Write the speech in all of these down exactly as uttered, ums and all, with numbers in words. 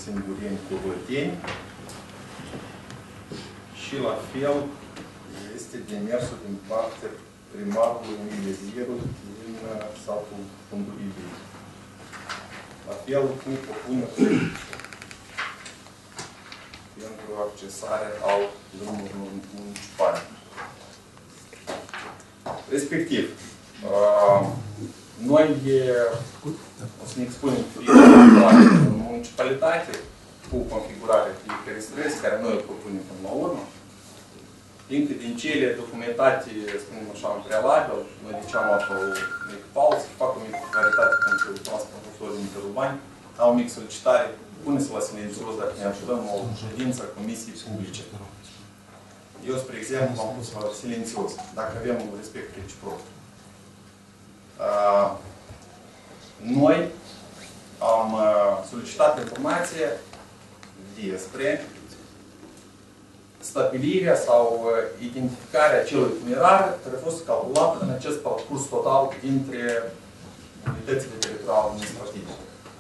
Singureni cu Vâlteni. Și la fel este demersul din partea primarului Milezierul din satul Fundurivii. La fel cu propunerea pentru accesarea al drumurilor municipale. Respectiv, noi o să ne expunem în municipalitate cu configurarea fiecare străzi, care noi o propunem până la urmă. Încă din cele documentate, spunem așa, în prealabil, noi de ce am luat o mică pauză, fac o mică claritate pentru transportatorii interurbani, am o mică solicitare, pune-se la silențios dacă ne ajutăm o ședință a Comisiei Publice. Eu, spre exemplu, am pus la silențios, dacă avem un respect reciproc. Noi am solicitat informație despre stabilirea sau identificarea acelui itinerar care a fost calculat în acest parcurs total dintre unitățile teritoriale administrative.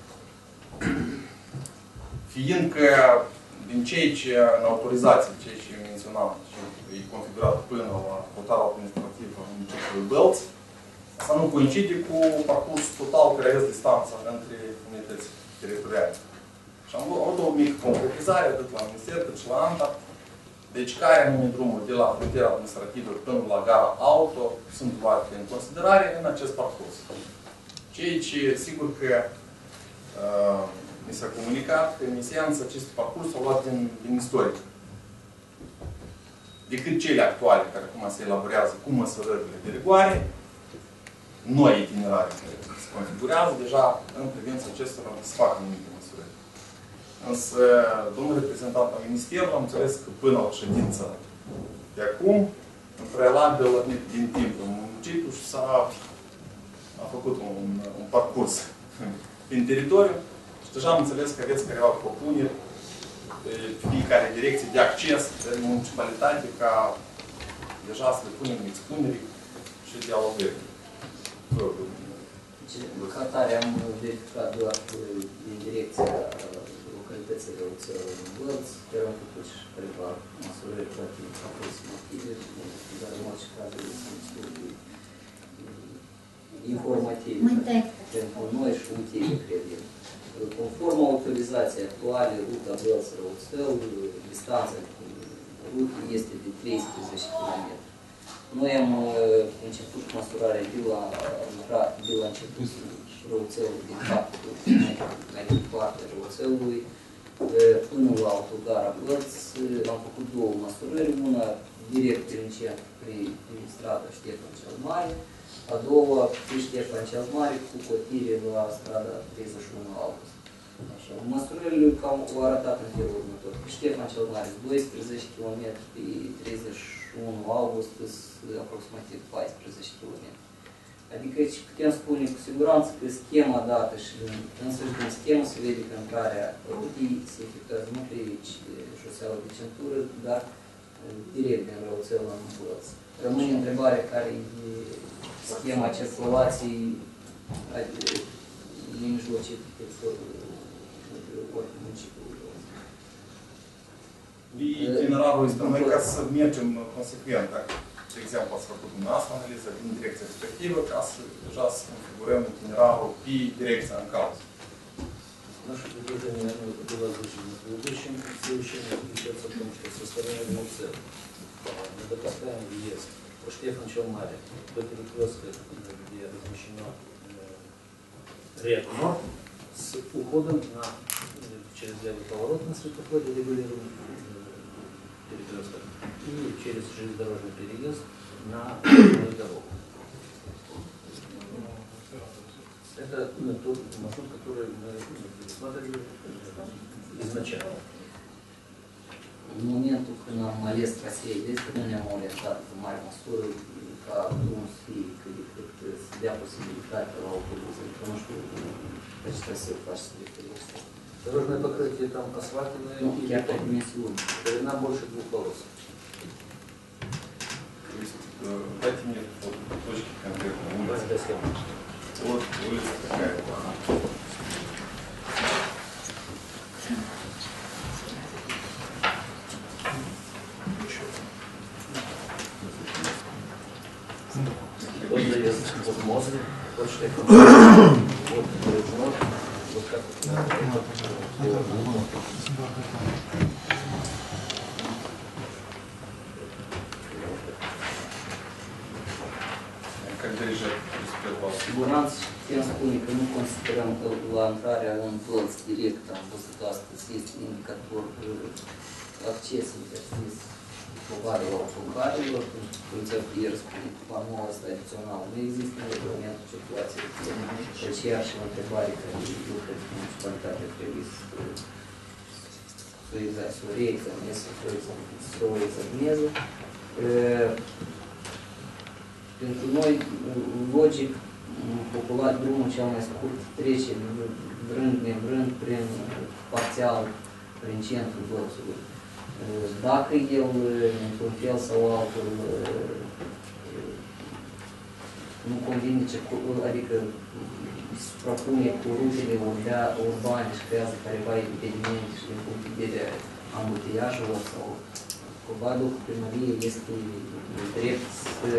Fiindcă din cei ce în autorizație, cei ce menționam, ce e configurat până la portalul administrativ al municipiului Bălți, asta nu coincide cu parcursul total care este distanța între unități teritoriale. Și am luat o mică concretizare atât la Minister cât și la ANTA. Deci care anume drumuri de la frontiera administrativă până la gara auto sunt luate în considerare în acest parcurs. Ceea ce, sigur că uh, mi s-a comunicat că, în esență, acest parcurs s-a luat din, din istoric. Decât cele actuale, care acum se elaborează cu măsurările de rigoare, noi itinerare care se configurează deja în privința acestora se fac anumite măsurări. Însă, domnul reprezentant al Ministerului, am înțeles că până la ședința de acum, în prealabil din timp în municipiu și s-a făcut un, un parcurs prin teritoriu și deja am înțeles că aveți careva propuneri pe fiecare direcție de acces în municipalitate ca deja să le punem în expunere și dialogări. Ca tare am verificat doar din direcția localitățile oțelului în Bălți, care am făcut și câteva măsurări poate aproximative, dar în orice caz sunt studii informative pentru noi și utile, cred eu. Conform autorizației actuale, ruta Bălți-Răuțel, distanța rutei este de treisprezece kilometri. Noi am început măsurarea de la, de la început Răuțelul, din faptul mai departe Răuțelului, până la autogara Bălți. Am făcut două măsurări, una direct prin centru, prin strada Ștefan cel Mare, a doua prin Ștefan cel Mare cu cotire la strada treizeci și unu august. Așa. Măsurările cam au arătat în felul următor. Pe Ștefan cel Mare doisprezece kilometri, pe treizeci și unu august aproximativ paisprezece kilometri. Adică putem spune cu siguranță că schema dată și însăși din schemă se vede că intrarea rutei se efectuează nu pe șoseaua de centură, dar direct din Răuțel în Bălți. Rămâne întrebarea care e schema circulației nemijlocit pe municipiul Bălți. Itinerarul este noi ca să mergem consecvent. De exemplu, ați făcut dumneavoastră analiză din direcția respectivă ca să deja să configurăm itinerarul pe direcția în cauză. Наше предложение было озвучено в предыдущем совещании, заключается в том, что со стороны Бălți мы допускаем въезд по Ștefan-cel-Mare до перекрестка, где размещено редно, с уходом на, через левый поворот на светофоре регулируем перекресток и через железнодорожный переезд на дорогу. Это ну, тот маршрут, который мы предусматривали изначально. În momentul când am ales traseul este, nu ne-am orientat în mare măsură ca drumul să fie cât de cât să dea posibilitate la autobuz. Pentru că nu știu pe ce traseu faci să referești. Дорожное покрытие там асфальтовое, Ну, я по дименсиону. Ширина больше двух полос. То есть, дайте мне вот, точки конкретно улицы. Вот улица такая. Вот заезд, вот мост, вот Штефан, вот Бережнов, вот как Как dirigent principal. Siguranță, putem spune că nu considerăm că la intrarea în plăți direct am văzut astăzi este indicator acces interzis probabilor autocarelor, în țări spune planul ăsta adițional. Nu există în regulamentul circulației. Și aceeași întrebare care eu cred că municipalitatea trebuie să o reexamineze, să o examineze. Pentru noi, logic, popular, drumul cel mai scurt trece vrând, nevrând, prin parțial, prin centrul Bălțului. Dacă el, într-un fel sau altul, nu convine, adică suprapune cu rutele urbane și creează careva evenimente și din punct de vedere ambuteiajelor sau probabil că primărie este drept să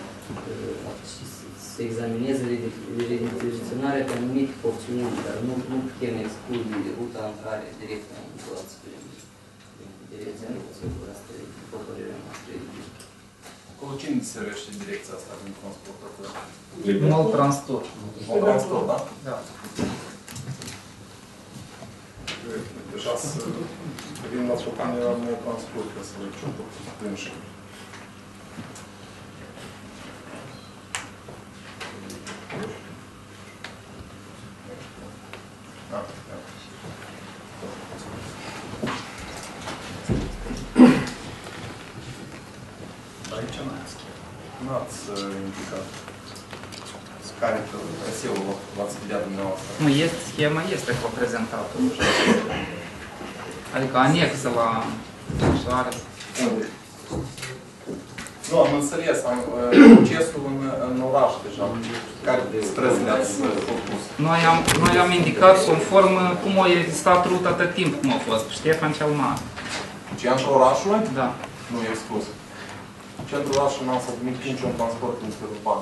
să examineze redirecționarea pe anumite porțiuni, dar nu, nu putem exclude ruta în care direct în plăți prin direcția noastră, asta e după părerea noastră. Acolo cine servește direcția asta din transportator? Tribunal Transport. Tribunal Transport, da? Da. Deja să vin la șocanea meu transport, ca să văd ce-o prin și. Aici n-ați indicat care traseul l-ați vedea dumneavoastră. nu este, schema este prezentată. Adică anexă la soare. Unde? Nu, am înțeles, am procesul în, în oraș deja, care străzi le-ați propus. Noi am, noi am indicat conform cum a existat ruta atât timp cum a fost, Ștefan cel Mare. Centrul orașului? Da. Nu e spus. Centrul orașului n-am să admit niciun transport interurban.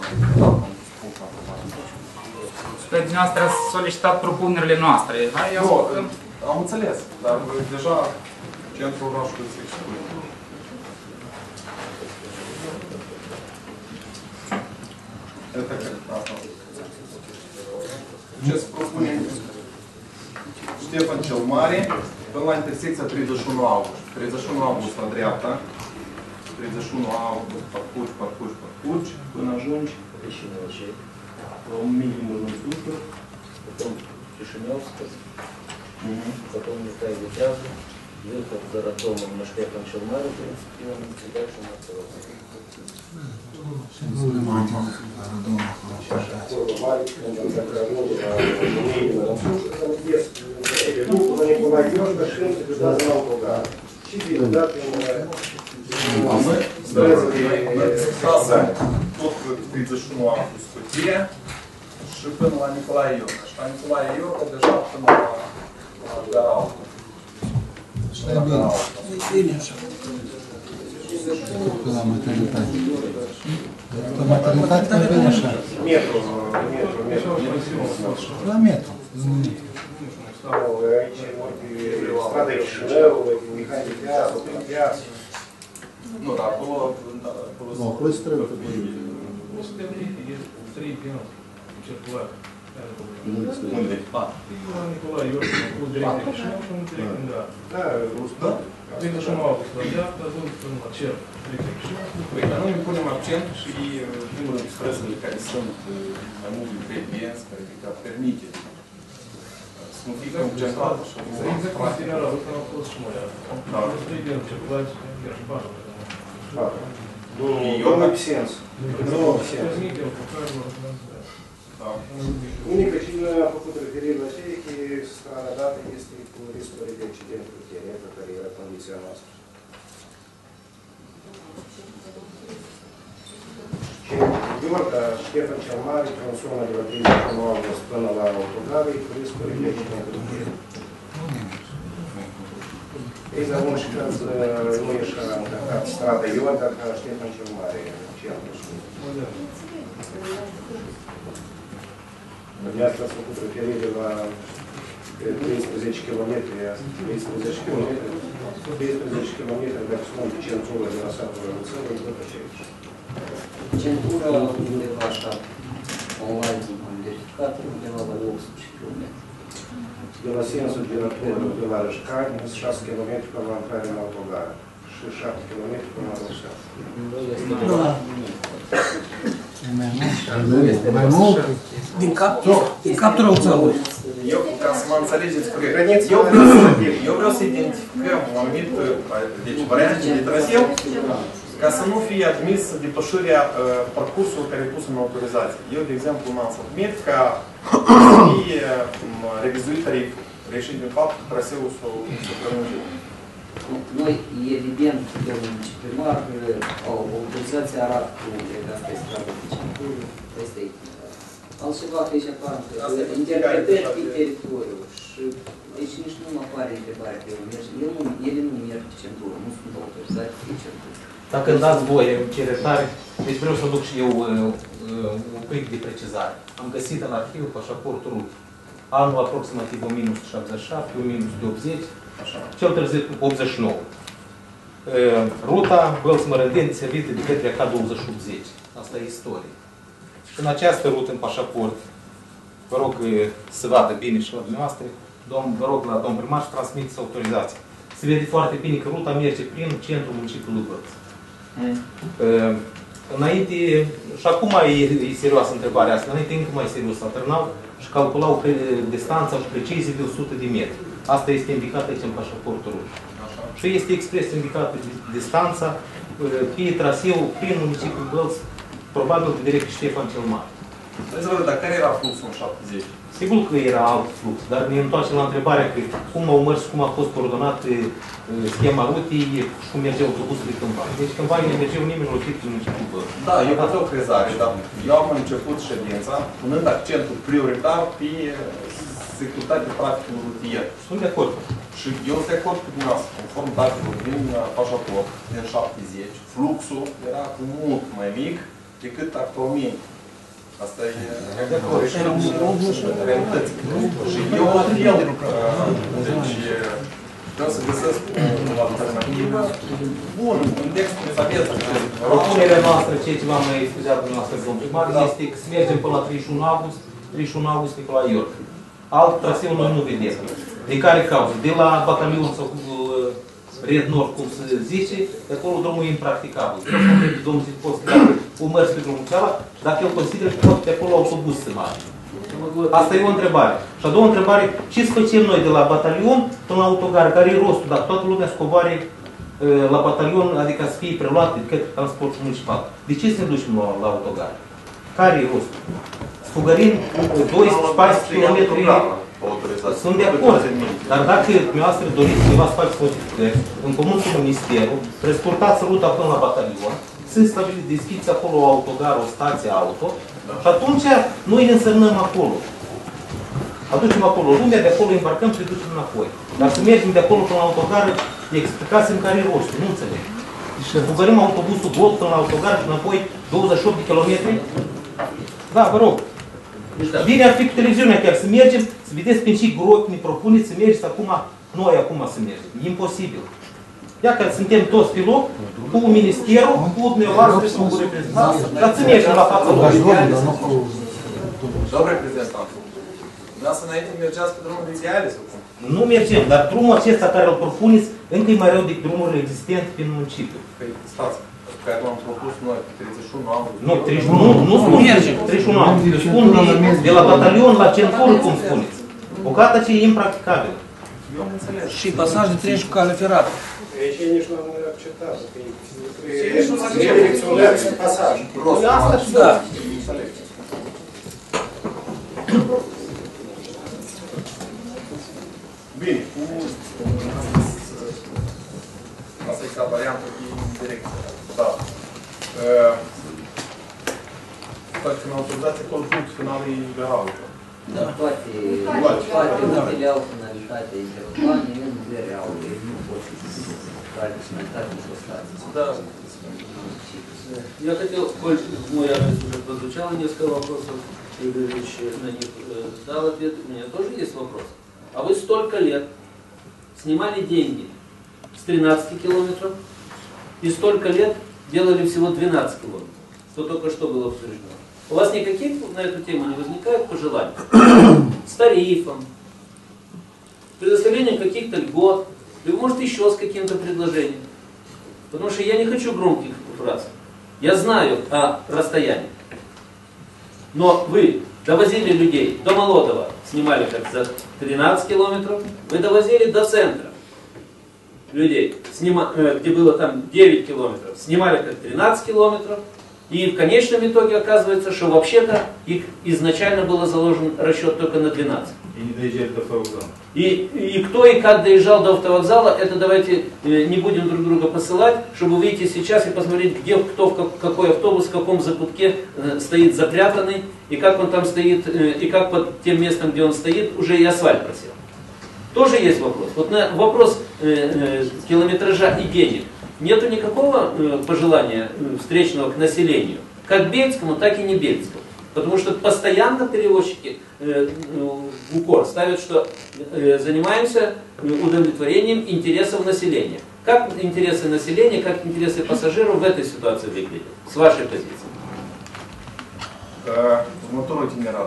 Pe dumneavoastră ați solicitat propunerile noastre. Hai, Nu, am înțeles, dar deja centrul orașului se exclude. Ce se propune Ștefan cel Mare până la intersecția treizeci și unu august. treizeci și unu august la dreapta, treizeci și unu august, parcurgi, parcurgi, parcurgi, până ajungi la un минимум института, потом Кишиневская, потом Михаил Витяза, выход за роддомом на Штефан Челмаре, в принципе, и дальше на Целовске. А мы сразу tot treizeci și unu august Scoție și până la Nicolae Iorga. Și la Nicolae Iorga deja până la Gara Altă. E bine așa. La maternitate. La maternitate e bine așa. Metru, metru, metru. La metru. Aici, strada Chișinău, Mihai Vitează, Vitează. Nu, dar acolo... Nu, acolo se trebuie. Unde? Nicolae Iorga, cu direct Chișinău și un direct în Gara. Da, Da? treizeci și unu august la dreapta, ajung până la cer, direct Chișinău. Păi, dar noi punem accent și primul expresele care sunt mai mult de trei clienți, care ca permite. Să nu fie concentrat așa. Exact cum itinerarul ăsta a fost și mai Da. trei de circulați, chiar și bani. nu make sense. Nu make sense. Transmitem cu carul, Da. Unica cine a făcut referire la ce e că strada dată este cu riscul de accident rutier, care era condiția noastră. Și Iorga, Ștefan cel Mare, transformă de la treizeci și unu august până la autogare cu riscul de accident rutier. Ei, dar nu și când nu e așa încărcat strada Iorga ca Ștefan cel Mare, centru. Dumneavoastră ați făcut referire la treisprezece kilometri, treisprezece kilometri, treisprezece kilometri de sunt centură de la satul Răuțel, după ce aici. Centura undeva așa, online am verificat, undeva la optsprezece kilometri. De la sensul Dinatorul de la Rășcani, șase kilometri până la intrare în autogar și șapte kilometri până la Răuțel. Mai mult? Din cap, din capul Răuțelului. Eu, ca să mă înțelegeți corect, eu vreau să, eu vreau să identificăm un anumit, deci variante de traseu, ca să nu fie admis depășirea uh, parcursului care e pus în autorizație. Eu, de exemplu, m-am submit ca să fie um, revizuit tariful, reieșit din fapt că traseul s-o prelungit. Noi, evident, domnul viceprimar, autorizația arată cu că asta este stradă de centură, asta e itinerar. Altceva că aici apar interpretări pe teritoriu și deci nici nu mă apare întrebarea că el merge. El nu, ele nu merg pe centură, nu sunt autorizate pe centură. Dacă îmi dați voie, îmi cere tare, deci vreau să duc și eu uh, uh, un pic de precizare. Am găsit în arhiv pașaportul rut. Anul aproximativ o mie nouă sute șaptezeci și șapte, o mie nouă sute optzeci, așa, cel târziu optzeci și nouă. Uh, ruta Bălți-Mărândeni servită de către K douăzeci și optzeci. Asta e istorie. Și în această rută, în pașaport, vă rog uh, să vadă bine și la dumneavoastră, domn, vă rog la domn primar să transmiteți autorizația. Se vede foarte bine că ruta merge prin centrul municipiului Bălți. Mm. Uh, înainte, și acum e, e serioasă întrebarea asta, înainte încă mai serios, alternau și calculau pre, distanța și precizie de o sută de metri. Asta este indicat aici în pașaportul rus. Și este expres indicată distanța uh, pe traseu prin municipiul Bălți, probabil de direct Ștefan cel Mare. Vreți să văd, dar care era fluxul în șaptezeci? Sigur că era alt flux, dar ne întoarcem la întrebarea că cum au mers, cum a fost coordonat schema rutei și cum mergeau autobuzele cândva. Deci cândva ne mergeau nemijlocit în municipiul Bălți. Da, eu pot o crezare, dar eu am început ședința punând accentul prioritar pe securitatea traficului rutier. Sunt de acord. Și eu sunt de acord cu dumneavoastră, conform datelor din pașaport din șaptezeci, fluxul era cu mult mai mic decât actualmente. Asta e realități. Și eu apel, deci vreau să găsesc o alternativă bună, în textul să aveți. Propunerea noastră, ceea ce v-am mai explicat dumneavoastră, domnul primar, este să mergem până la treizeci și unu august, treizeci și unu august Nicolae Iorga. Alt traseu noi nu vedem. De care cauză? De la batalion sau Red Nord, cum se zice, de acolo drumul e impracticabil. Vreau să întreb domnul Zitcos dacă o mers pe drumul cealaltă și dacă el consideră că pot pe acolo autobuz să marge. Asta e o întrebare. Și a doua întrebare, ce să facem noi de la batalion până la autogar? Care e rostul? Dacă toată lumea scoboare la batalion, adică să fie preluat de către transportul municipal. De ce să ne ducem la, la autogar? Care e rostul? Sfugărim doisprezece paisprezece kilometri. Sunt de acord, dar dacă dumneavoastră doriți ceva să faceți modificări în comun cu Ministerul, transportați ruta până la batalion, sunt stabilit, deschiți acolo o autogar, o stație auto, și atunci noi ne însărnăm acolo. Aducem acolo lumea, de acolo embarcăm și ducem înapoi. Dar să mergem de acolo până la autogar, explicați-mi care e rostul, nu înțeleg. Fugărim autobuzul gol până la autogar și înapoi douăzeci și opt de kilometri? Da, vă rog. Bine ar fi cu televiziunea chiar să mergem, să vedeți prin ce gropi ne propuneți să mergeți acum, noi acum să mergem. E imposibil. Ia că suntem toți pe loc, cu ministerul, cu dumneavoastră și cu reprezentanții, dar să mergem la fața locului. Domnul reprezentant, dumneavoastră înainte mergeați pe drumul de ideale sau cum? Nu mergem, dar drumul acesta care îl propuneți încă e mai rău decât drumurile existente prin municipiu. Păi, stați, care l-am propus noi, pe treizeci și unu august. Nu, treizeci și unu, nu spun treizeci și unu august, spun de la batalion la centură, cum spuneți. O gata ce e impracticabil. Eu am înțeles. Și pasaj de treci cu cale ferată. Aici ei nici nu am acceptat. Ei direcționează pasaj. Asta și da. Bine, cu... Asta e ca variantă de direcție. Da. Toate în autorizație, acolo punctul final e liberal. Da, toate, toate rutele au finalitate interurbane, în vere au, nu pot să care finalitate și o stație. Da. Я хотел, коль мой адрес уже прозвучало несколько вопросов, Юрий Ильич на них дал ответ, у меня тоже есть вопрос. А вы столько лет снимали деньги с тринадцати километров и столько лет делали всего двенадцать километров, что только что было обсуждено. У вас никаких на эту тему не возникает пожеланий? С тарифом, предоставлением каких-то льгот, или может еще с каким-то предложением? Потому что я не хочу громких фраз. Я знаю о расстоянии. Но вы довозили людей до Молодова, снимали как за тринадцать километров, вы довозили до центра людей, снима, где было там девять километров, снимали как тринадцать километров, и в конечном итоге оказывается, что вообще-то их изначально было заложен расчет только на двенадцать. И не доезжали до автовокзала. И, и кто и как доезжал до автовокзала, это давайте э, не будем друг друга посылать, чтобы выйти сейчас и посмотреть, где кто, в как, какой автобус, в каком закутке э, стоит запрятанный, и как он там стоит, э, и как под тем местом, где он стоит, уже и асфальт просел. Тоже есть вопрос. Вот на вопрос э, э, километража и денег нету никакого э, пожелания э, встречного к населению, как бельскому, так и не бельскому. Потому что постоянно перевозчики э, в укор ставят, что э, занимаемся удовлетворением интересов населения. Как интересы населения, как интересы пассажиров в этой ситуации выглядят? С вашей позиции. Că următorul itinerar.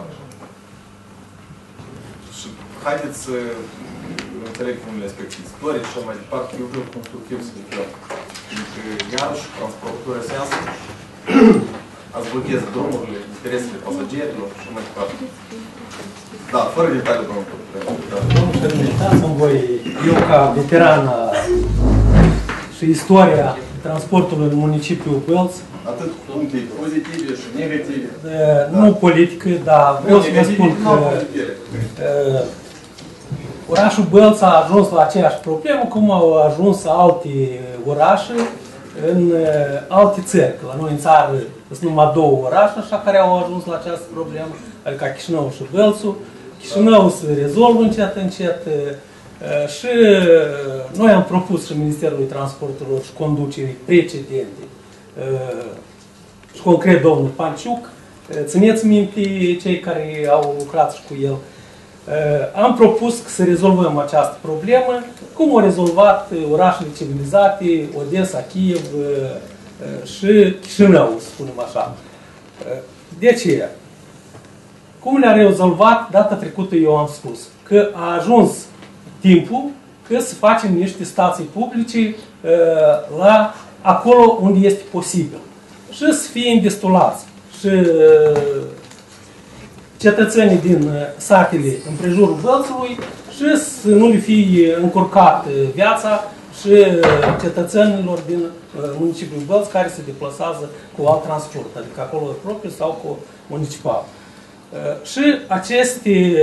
Și haideți să înțeleg unele aspecte istorice și mai departe, eu vreau constructiv să lucrăm. Pentru că iarăși transportatorii se iasă, ați blochează drumurile, interesele pasagerilor și mai departe. Da, fără detalii, domnul Președinte. Domnul Șermin, dați-mi voi, eu ca veteran și istoria transportului în municipiul Bălți, Atât puncte pozitive și negative. nu politică, dar vreau să vă spun că orașul Bălți a ajuns la aceeași problemă cum au ajuns alte orașe în alte țări. La noi în țară sunt numai două orașe așa care au ajuns la această problemă, adică Chișinău și Bălțul. Chișinău se rezolvă încet, încet și noi am propus și Ministerului Transporturilor și conducerii precedente și concret domnul Panciuc, țineți minte cei care au lucrat și cu el. Am propus să rezolvăm această problemă, cum au rezolvat orașele civilizate, Odessa, Kiev și Chișinău, să spunem așa. De ce? Cum le-a rezolvat data trecută, eu am spus, că a ajuns timpul că să facem niște stații publice la acolo unde este posibil. Și să fie îndestulați. Și cetățenii din satele împrejurul Bălțului și să nu le fie încurcat viața și cetățenilor din municipiul Bălți care se deplasează cu alt transport, adică acolo propriu sau cu municipal. Și aceste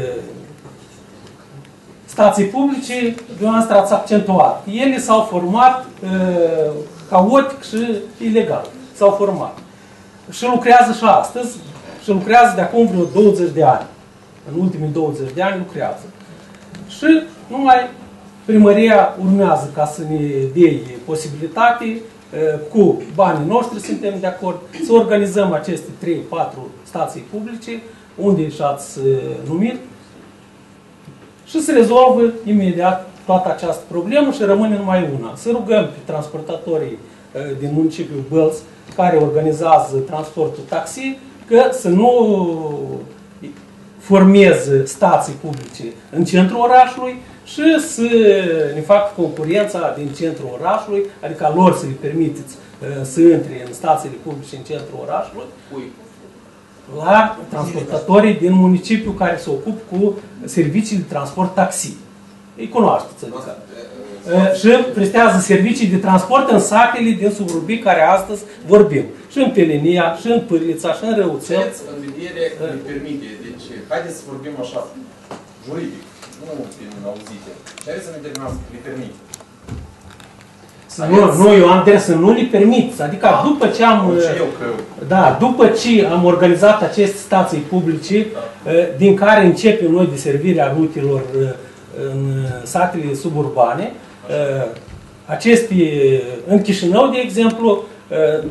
stații publice, dumneavoastră ați accentuat, ele s-au format haotic și ilegal. S-au format. Și lucrează și astăzi, și lucrează de acum vreo douăzeci de ani. În ultimii douăzeci de ani lucrează. Și numai primăria urmează ca să ne dea posibilitate, cu banii noștri suntem de acord, să organizăm aceste trei patru stații publice, unde și-ați numit, și se rezolvă imediat toată această problemă și rămâne numai una. Să rugăm pe transportatorii din municipiul Bălți, care organizează transportul taxi, că să nu formeze stații publice în centrul orașului și să ne facă concurența din centrul orașului, adică lor să le permiteți să intre în stațiile publice în centrul orașului, la transportatorii din municipiu care se ocupă cu servicii de transport taxi. Îi cunoașteți, adică. Și prestează servicii de transport în satele din suburbii care astăzi vorbim. Și în Pelenia, și în Pârlița, și în Răuțel. Ce în vedere îi permite? Deci, haideți să vorbim așa, juridic, nu prin auzite. Ce are să ne determinați că le permite? Nu, nu, eu am de să nu le permit. Adică da. după ce am eu că... da, după ce am organizat aceste stații publice, da. din care începem noi de servirea rutelor în satele suburbane, aceste, în Chișinău, de exemplu,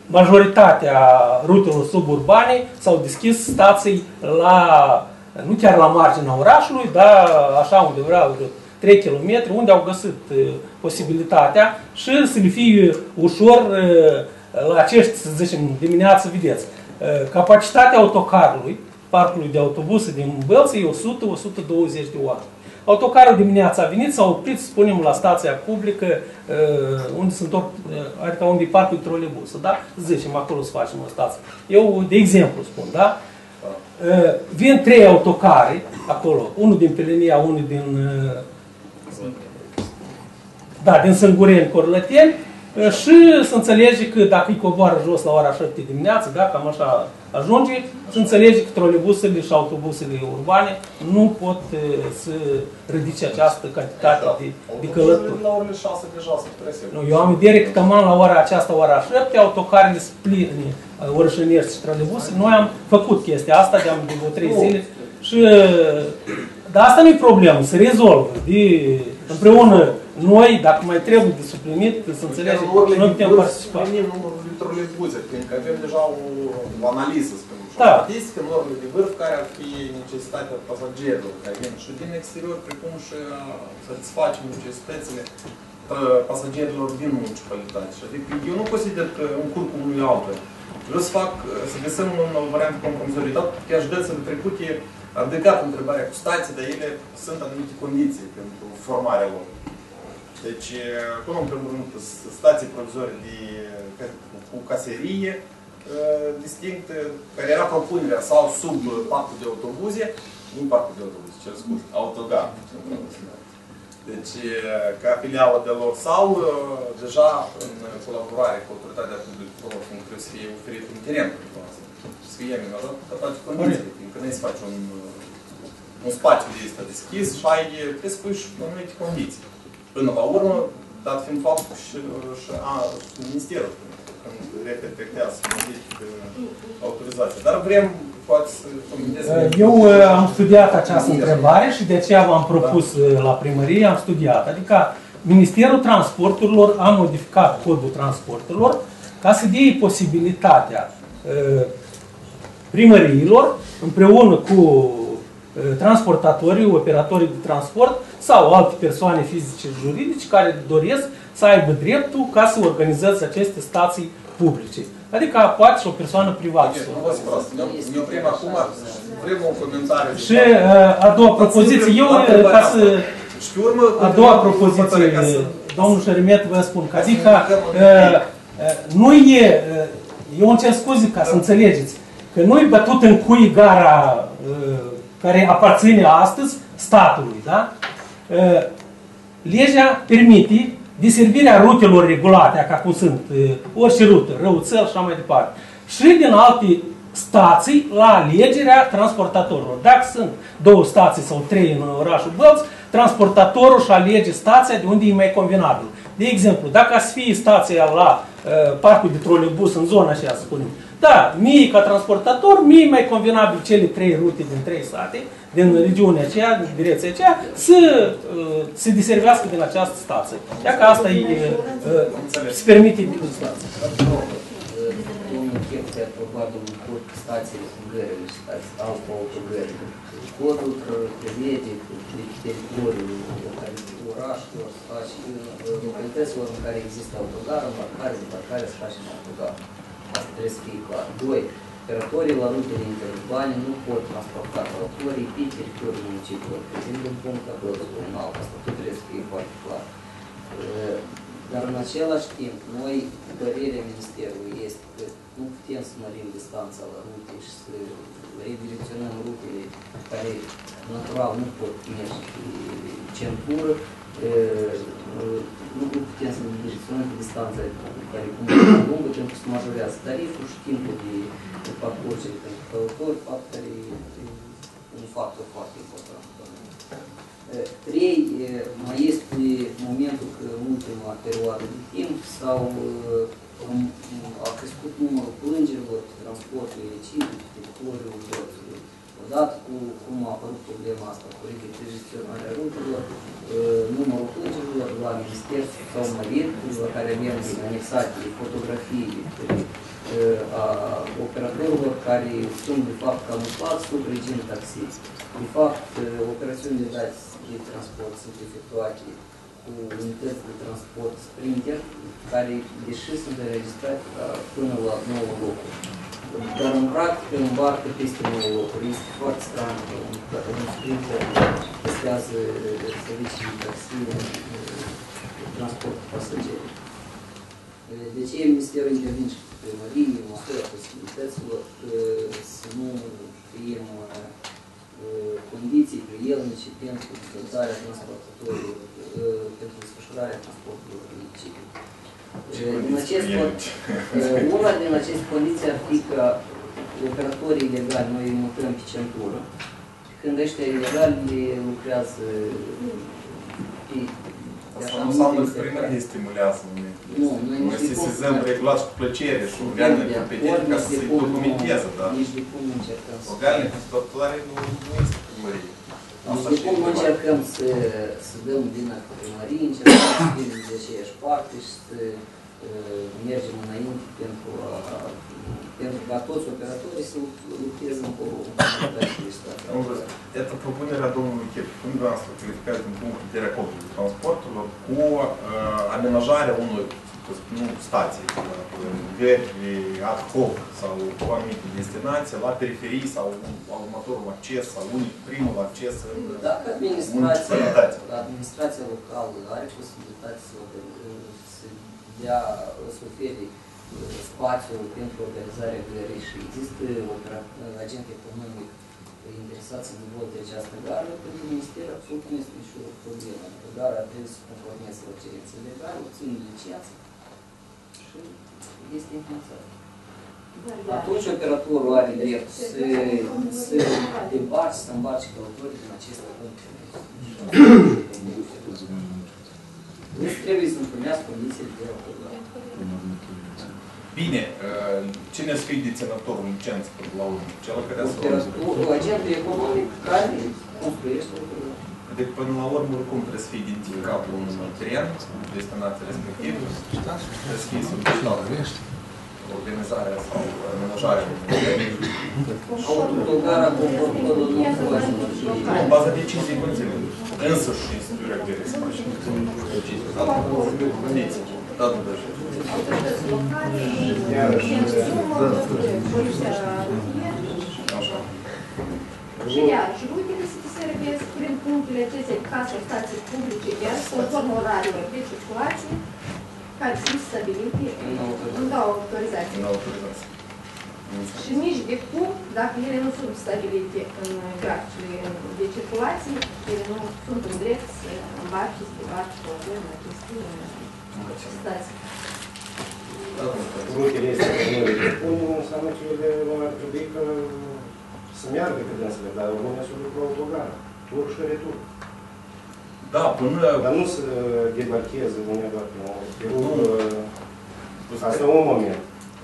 majoritatea rutelor suburbane s-au deschis stații la, nu chiar la marginea orașului, dar așa undeva trei kilometri, unde au găsit posibilitatea și să le fie ușor la acești, să zicem, dimineață, vedeți. Capacitatea autocarului, parcului de autobuse din Bălți, e o sută - o sută douăzeci de oameni. Autocarul dimineața a venit, s-a oprit, spunem, la stația publică, unde sunt, adică unde e parcul de troleibusă, da? Zicem, acolo să facem o stație. Eu, de exemplu, spun, da? Vin trei autocare acolo, unul din Pelenia, unul din, da, din Sângureni, Corlăteni, și să înțelege că dacă îi coboară jos la ora șapte dimineață, da, cam așa ajunge, să înțelege că troleibusele și autobusele urbane nu pot să ridice această cantitate de, de călători. La orele șase deja se presă. Nu, eu am idee că cam la ora aceasta, ora șapte, autocarele sunt pline, orășăniești și troleibuse. Noi am făcut chestia asta de, de vreo trei zile și, dar asta nu e problemă, se rezolvă. De, împreună noi, dacă mai trebuie de suplimit, să înțelegem, noi putem participa. Sprinim numărul de troleibuze, pentru că avem deja o, o analiză, spunem, și o da. statistică în orele de vârf, care ar fi necesitatea pasagerilor, care vin și din exterior, precum și satisfacem necesitățile pasagerilor din municipalitate. Și adică eu nu consider că un cur cu unui altul. Vreau să fac, să găsim un variant compromisoriu. Chiar și dățile trecute a ridicat întrebarea cu stații, dar ele sunt anumite condiții pentru formarea lor. Deci, acolo, în primul rând, stații provizorii de, cu caserie distincte, care era propunerea, sau sub parcul de autobuze, nu parcul de autobuze, cer scuze, autogar. Deci, ca filială de lor, sau deja în colaborare cu autoritatea publică, trebuie să fie oferit un teren pentru asta. Să fie amenajat cu toate condițiile, fiindcă nu-i să faci un, un spațiu de ăsta deschis și ai, trebuie să pui și anumite condiții. Până la urmă, dat fiind faptul și, și, a, și Ministerul, când reflectează, autorizația. Dar vrem, poate să comenteze. Eu am studiat această întrebare și de aceea v-am propus da. La primărie, am studiat. Adică Ministerul Transporturilor a modificat codul transporturilor ca să dea posibilitatea primăriilor, împreună cu transportatorii, operatorii de transport sau alte persoane fizice și juridice care doresc să aibă dreptul ca să organizeze aceste stații publice. Adică poate și o persoană privată. Nu vă supărați. Ne oprim acum, vrem un comentariu. Și a doua propoziție, eu ca să... A doua propoziție, domnul Șerimet, vă spun că adică nu e... Eu îmi cer scuze ca să înțelegeți că nu e bătut în cui gara care aparține astăzi statului, da? Legea permite deservirea rutelor regulate, ca cum sunt orice rută, Răuțel și așa mai departe, și din alte stații la alegerea transportatorilor. Dacă sunt două stații sau trei în orașul Bălți, transportatorul își alege stația de unde e mai convenabil. De exemplu, dacă ar fi stația la uh, parcul de troleibus în zona aceea, să spunem, da, mie ca transportator, mie mai convenabil cele trei rute din trei sate, din regiunea aceea, din direcția aceea, să uh, se deservească din această stație. Iar că asta e, uh, se permite din stație. Domnul Chefția, probabil, un cod stațiile cu gările și autogările. Codul prevede de teritoriul orașelor, localităților în care există autogar, îmbarcare, debarcare, să facem autogar. Asta trebuie să fie clar. Doi. Operatorii la rutele interurbane nu pot transporta călătorii pe teritoriul municipiului, prezint un punct la Bălți un alt. Asta tot trebuie să fie foarte clar. Dar în același timp, noi, părerea Ministerului este că nu putem să mărim distanța la rute și să redirecționăm rutele care natural nu pot merge pe centură, nu putem să redirecționăm pe distanța care cum e lungă, pentru că se majorează tariful și timpul de parcurgere pentru călători, fapt care e un factor foarte important. Trei, mai este momentul că în ultima perioadă de timp sau a crescut numărul plângerilor de transportul ilicit pe teritoriul Bălțului. Odată cu cum a apărut problema asta cu redirecționarea rutelor, numărul plângerilor la minister s-au mărit, la care avem anexate fotografii a operatorilor care sunt de fapt camuflați sub regim taxi. De fapt, operațiunile de date de transport sunt efectuate cu unități de transport Sprinter, care, deși sunt înregistrate până la nouă locuri. Dar în practică îmbarcă peste nouă locuri. Este foarte straniu că un Sprinter testează servicii de taxi în transport pasageri. De ce Ministerul intervine și cu primărie, măsura posibilităților să nu creăm condiții prielnice pentru dezvoltarea transportatorilor, pentru desfășurarea transportului municipii. Una din aceste condiții ar fi că operatorii ilegali noi îi mutăm pe centură, când ăștia ilegali lucrează pe... Asta nu înseamnă că primărie stimulează. Noi sesizăm regulat și cu plăcere și organele competente ca să se documenteze, dar organele constatatoare nu este primărie. Nici de cum nu încercăm să dăm vina cu primărie, încercăm să fim de aceeași parte și să mergem înainte pentru ca toți operatorii să lucreze în comunitate de stat. Iată propunerea domnului Chep. Cum dumneavoastră calificați din punct de vedere a codului transporturilor cu amenajarea unui stații, veri ad hoc sau cu anumite destinații la periferii sau la următorul acces sau unic, primul acces în Dacă administrația, administrația locală are posibilitate să, să dea, să ofere spațiul pentru organizarea gării și există agent economic interesat să dezvolte această gară, pentru Minister absolut nu este nicio problemă. Gara trebuie să conformeze la cerințele legale, obține licență și este înființat. Atunci operatorul are drept să, să debarce, să îmbarce călătorii din aceste puncte. Nu trebuie să întâlnească condițiile de acordare. Bine, cine să fie deținătorul licență până la urmă? Cel care să agentul economic care construiește lucrurile. Deci până la urmă, oricum trebuie să fie identificat un teren, destinația respectivă, trebuie să fie suficient organizarea sau amenajarea. Autogara conform codului nu face. În baza deciziei Consiliului. Însăși instituirea gării să face. Condiții. Da, nu dă. Așa. Și iarăși, rutele să te servesc prin punctele acestea de casă, stații publice, iar conform orariilor de circulație, care sunt stabilite, nu dau autorizație. Nu dau autorizație. Și nici de cum, dacă ele nu sunt stabilite în graficele de circulație, ele nu sunt în drept să îmbarce, să debarce pe ordine în aceste stații. Rutele astea pe noi le punem, înseamnă că ele ar trebui că să meargă pe dânsele, dar urmâne să duc la autogară, tur și retur. Da, până... Dar nu să debarcheze undeva pe rut. Asta e un moment.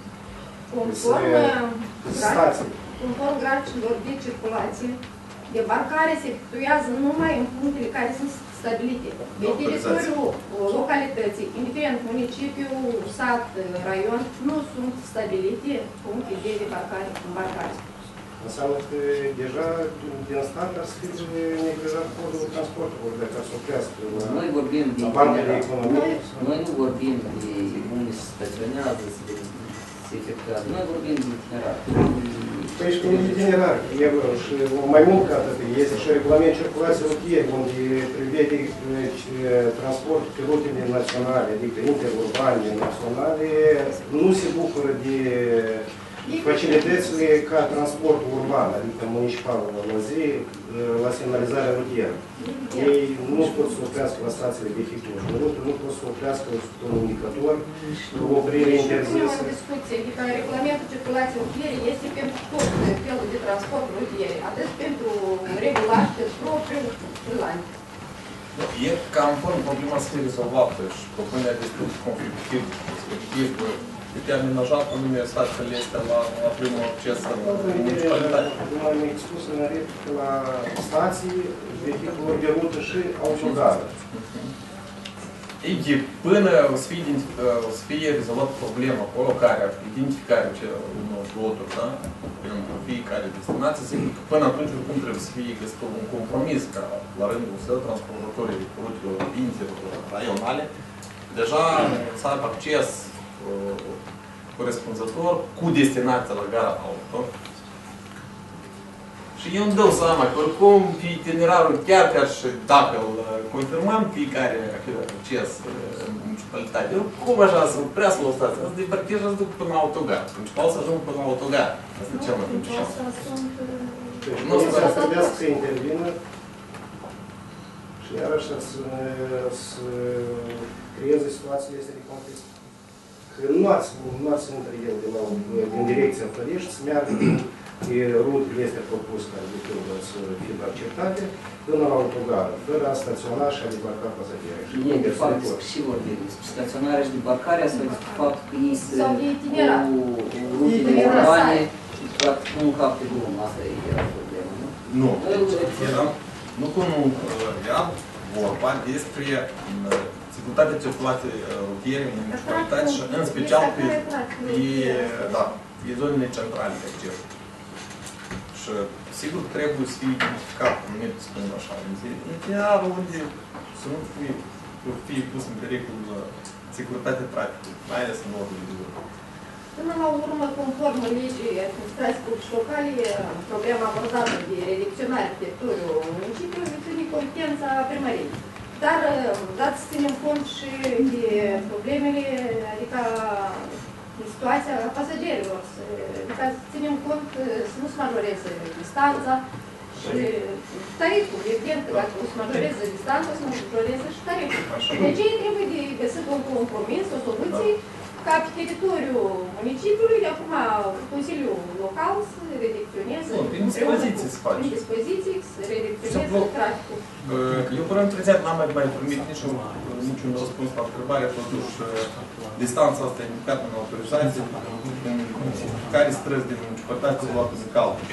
Conform graficilor de circulație, debarcarea se efectuează numai în punctele care sunt stabilite. Pe teritoriul localității, indiferent municipiu, sat, raion, nu sunt stabilite puncte de debarcare, îmbarcare. Înseamnă că deja din stat ar fi neglijat codul transportului, dacă ar să oprească Noi vorbim de itinerar. Noi nu vorbim de unde se staționează, se efectuează. Noi vorbim de itinerar. Păi și cu itinerar, și mai mult ca atât, este și regulament circulație rutier, unde prevede transport pe rutele naționale, adică interurbane, naționale, nu se bucură de facilitățile ca transport urban, adică municipal la zi, la semnalizarea rutieră. Ei nu pot să oprească la stațiile vehiculului de rută, nu pot să oprească sub un indicator, oprire interzisă. Știu o discuție, adică regulamentul circulației rutiere este pentru tot felul de transport rutiere, atât pentru regulat, pentru propriu, freelance. E cam în formă problema să fie rezolvată și propunerea destul de conflictiv, respectiv de amenajat anume stațiile astea la, la primul acces în municipalitate. Cum am expus în replică la stații, vehiculuri de rută și autogară. E până o să fie, o să fie rezolvată problema, colocarea, identificarea unor loturi, da? Pentru fiecare destinație, sigur că până atunci oricum trebuie să fie găsit un compromis ca la rândul său transportatorii rutelor interraionale deja să aibă acces uh, corespunzător cu destinația la gara auto. Și eu îmi dau seama că oricum pe itinerarul, chiar ca și dacă îl confirmăm fiecare acces în municipalitate, oricum așa să prea să o stați, asta de partea să duc până la autogar. Principal să ajung până la autogar. Asta e cel mai principal. Deci nu să trebuiască să intervină și iarăși să, să creeze situații este de conflict. Că nu ați, nu ați între el de la, din direcția Flăriști să meargă rutele este propus ca de pildă să fie acceptate până la autogară, fără a staționa și a debarca pasagerii. Ei, de fapt, și vorbim despre staționarea și debarcarea sau despre faptul că ei se sau de itinerar. cu rutele urbane și practic nu în cap de drum. Asta era problema, nu? Nu. Era, nu cum era vorba despre securitatea circulației rutiere în municipalitate și în special pe, pe, da, pe zonele centrale de acces. Și sigur trebuie să fie identificat, nu ne spun așa, itinerarul unde să nu fie, fie pus în pericol securitatea traficului, mai ales în ordine de urmă. Până la urmă, conform legii administrației publice locale, problema abordată de redicționare teritoriului municipiului ține competența primăriei. Dar, dat să ținem cont și de problemele, adică de situația pasagerilor, adică să ținem cont să nu se majoreze distanța și tariful. Evident că dacă nu se majoreze distanța, să nu se majoreze și tariful. Deci ei trebuie de găsit un compromis, o soluție, ca pe teritoriul municipiului, de acum Consiliul Local să redicționeze, prin dispoziții să faci. Prin dispoziții să redicționeze traficul. Eu până în prezent n-am mai, mai primit niciun, niciun răspuns la întrebare, totuși distanța asta e indicată în autorizație, în care străzi din municipalitate s-a luat în calcul.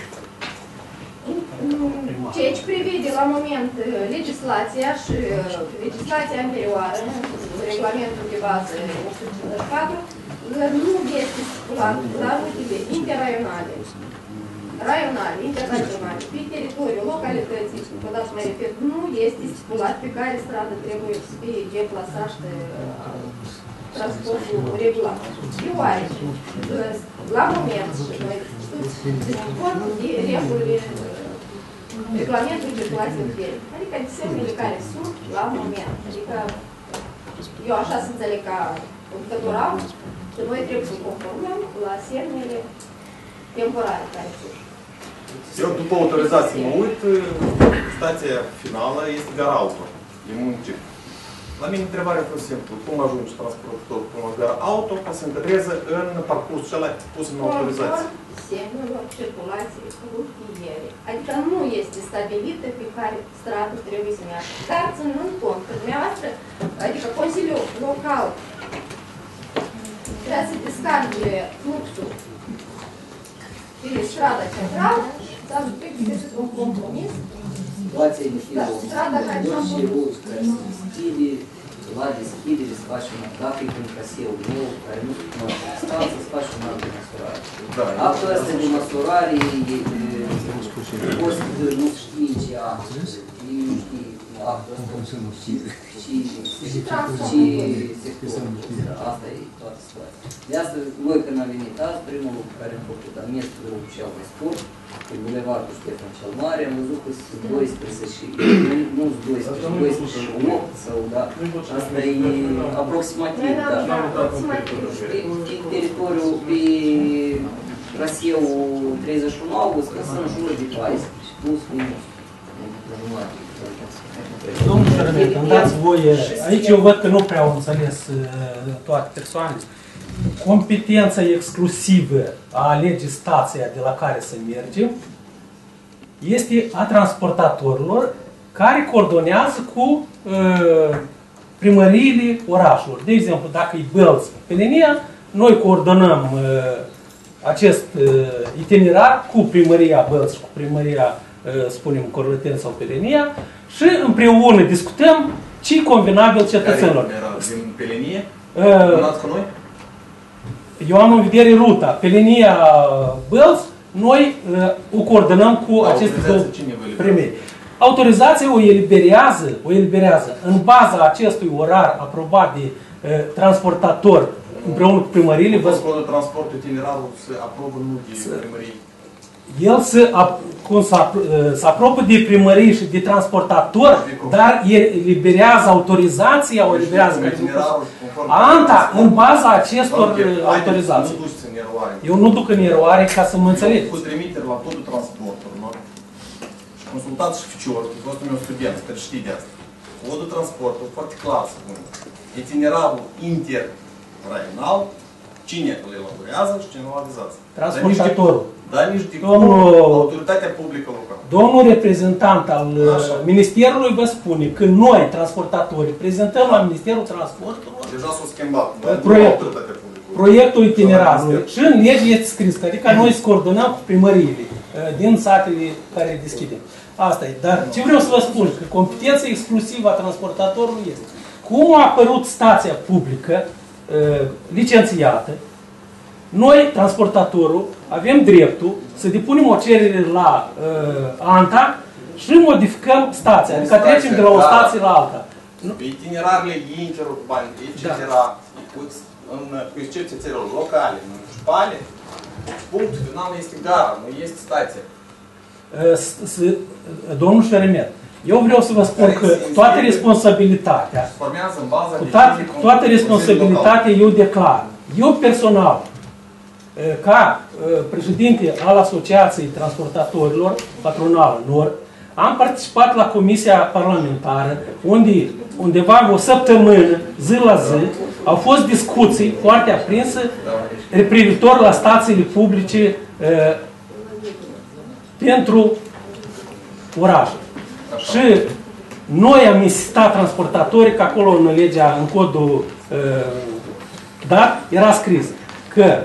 Ceea ce prevede la moment legislația și legislația anterioară, regulamentul de bază o sută cincizeci și patru, nu este stipulat la rutele interraionale, raionale, internaționale, pe teritoriul localității, vă dați mai repet, nu este stipulat pe care stradă trebuie să fie deplasat transportul regulat. Deoarece, la moment, și noi ținem cont de regulile regulamentul circulației rutiere. Adică de semnele care sunt la moment. Adică eu așa să înțeleg ca conducătoral că noi trebuie să conformăm la semnele temporare care sunt. Eu după autorizație mă uit, stația finală este gara auto, din municipiu. La mine întrebarea e foarte simplă. Cum ajunge transportul până la gara auto ca să încadreze în parcursul celălalt pus în autorizație? Semnelor circulației rutiere. Adică nu este stabilită pe care stradă trebuie să meargă. Dar ținând cont că dumneavoastră, adică Consiliul Local trebuie să descarce fluxul pe strada centrală, dar trebuie să găsit un compromis. Situația de filul, și ruți care se deschide, la deschidere să faci un, dacă e un traseu nou, care nu se cunoaște distanță, să faci un alt de măsurare. Actul ăsta de măsurare, poți să nu știi ce act, ei nu știi actul ăsta, și sectorul. Asta e toată situația. De asta, noi când am venit azi, primul lucru care am făcut, am mers pe drumul cel mai scurt, pe bulevardul Ștefan cel Mare, am văzut că sunt doisprezece și, nu sunt doisprezece, doisprezece și opt sau, da, asta e aproximativ, da. Pe teritoriul, pe traseul treizeci și unu august, că sunt în jur de paisprezece, plus minus. Domnul Șerămet, îmi dați voie, aici eu văd că nu prea au înțeles toate persoanele. Competența exclusivă a legislației de la care să mergem este a transportatorilor care coordonează cu uh, primăriile orașelor. De exemplu, dacă e Bălți, Pelenia, noi coordonăm uh, acest uh, itinerar cu primăria Bălți și cu primăria, uh, spunem, Corlăteni sau Pelenia și împreună discutăm ce convenabil cetățenilor. Din pe linie? Uh, cu noi? Eu am în vedere ruta. Pe linia Bălți, noi uh, o coordonăm cu aceste două primeri. Autorizația o eliberează, o eliberează în baza acestui orar aprobat de uh, transportator împreună cu primăriile. Vă spun că transportul itinerarul se aprobă nu de primărie. El se, cum se, se aprobă de primărie și de transportator, dar eliberează autorizația, o eliberează ANTA în baza acestor autorizații. Eu nu duc în eroare ca să mă înțeleg. Cu trimitere la totul transportul, nu? Și consultați și ficiorul, că fost meu student, care știi de asta. Codul transportului, foarte clar să spun. Itinerarul interraional, cine îl elaborează și cine îl avizează. Transportatorul. Dar nici de domnul, autoritatea publică locală. Domnul reprezentant al Așa. Ministerului vă spune că noi, transportatorii, prezentăm la Ministerul Transportului deja s-a schimbat. Proiectul, proiectul itinerarului. Și în lege este scris că adică noi se coordonăm cu primăriile din satele care le deschidem. Asta e. Dar ce vreau să vă spun, că competența exclusivă a transportatorului este cum a apărut stația publică licențiată. Noi, transportatorul, avem dreptul să depunem o cerere la uh, ANTA și modificăm stația. Adică trecem de la o stație la alta. Pe itinerarele interurbane, et cetera, da. În, cu excepție țărilor locale, municipale, punctul final este gara, nu este stația. Uh, domnul Șeremet, eu vreau să vă spun că toată responsabilitatea, formează în baza cu toată, toată responsabilitatea eu declar. Eu personal, ca președinte al Asociației Transportatorilor Patronal Nord, am participat la Comisia Parlamentară, unde undeva o săptămână, zi la zi, au fost discuții foarte aprinse privitor la stațiile publice uh, pentru oraș. Și noi am insistat transportatorii că acolo în legea, în codul uh, dat, era scris că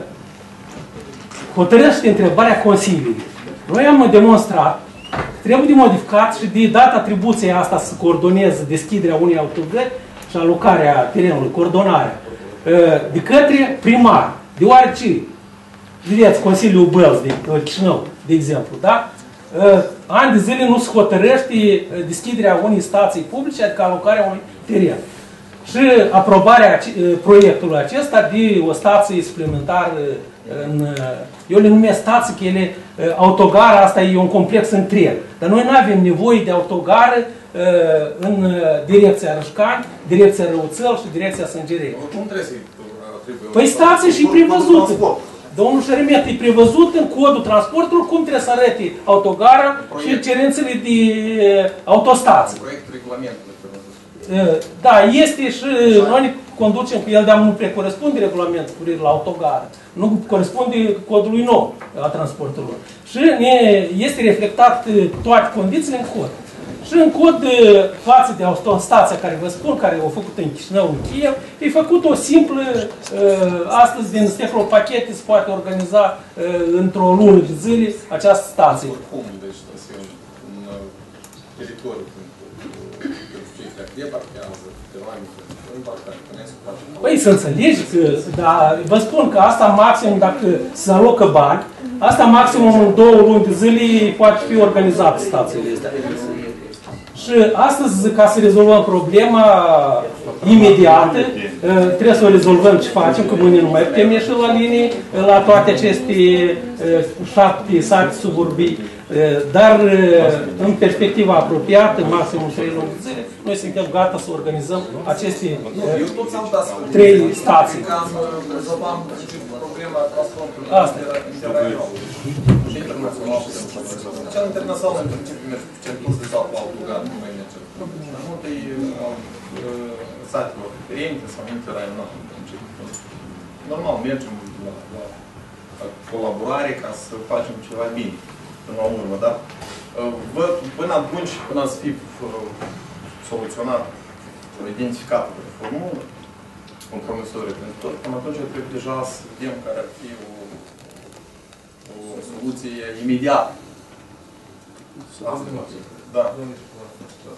hotărăște întrebarea Consiliului. Noi am demonstrat că trebuie de modificat și de dat atribuția asta să coordoneze deschiderea unei autogări și alocarea terenului, coordonarea, de către primar. Deoarece, vedeți, Consiliul Bălți de Chișinău, de exemplu, da? Ani de zile nu se hotărăște deschiderea unei stații publice, adică alocarea unui teren. Și aprobarea proiectului acesta de o stație suplimentară în, eu le numesc stații, că ele, autogara asta e un complex întreg. Dar noi nu avem nevoie de autogară în direcția Rășcani, direcția Răuțel și direcția Sângerei. Cum trebuie să-i Păi stație și prevăzută. Domnul Șeremet, e prevăzut în codul transportului cum trebuie să arăte autogara și cerințele de autostații. Proiectul regulamentului. Da, este și noi ne conducem cu el, dar nu prea corespunde regulamentul cu la autogară. Nu corespunde codului nou a transporturilor. Și ne este reflectat toate condițiile în cod. Și în cod, față de autostația care vă spun, care o făcut în Chișinău, în Kiev, e făcut o simplă, astăzi din steclopachete se poate organiza într-o lună de zile această stație. Oricum, deci este un teritoriu cei care debarchează, Păi să înțelegi că, dar vă spun că asta maxim, dacă se alocă bani, asta maxim în două luni de zile poate fi organizat stațiile astea. Și astăzi, ca să rezolvăm problema imediată, trebuie să o rezolvăm ce facem, că mâine nu mai putem ieși la linii, la toate aceste șapte sate suburbii, dar în perspectiva apropiată, maxim în trei luni de zile, noi suntem gata să organizăm aceste trei stații. Asta. Cel internațional, în principiu, merge cu centrul de sau cu autogar, nu mai merge. Multe satelor diferente sau interraional, în principiu. Normal, mergem la, la colaborare ca să facem ceva bine, până la urmă, dar vă, până atunci, până să fie soluționat, identificat pe formulă, compromisorii pentru tot, până atunci trebuie deja să vedem care ar fi o, o soluție imediată. Da.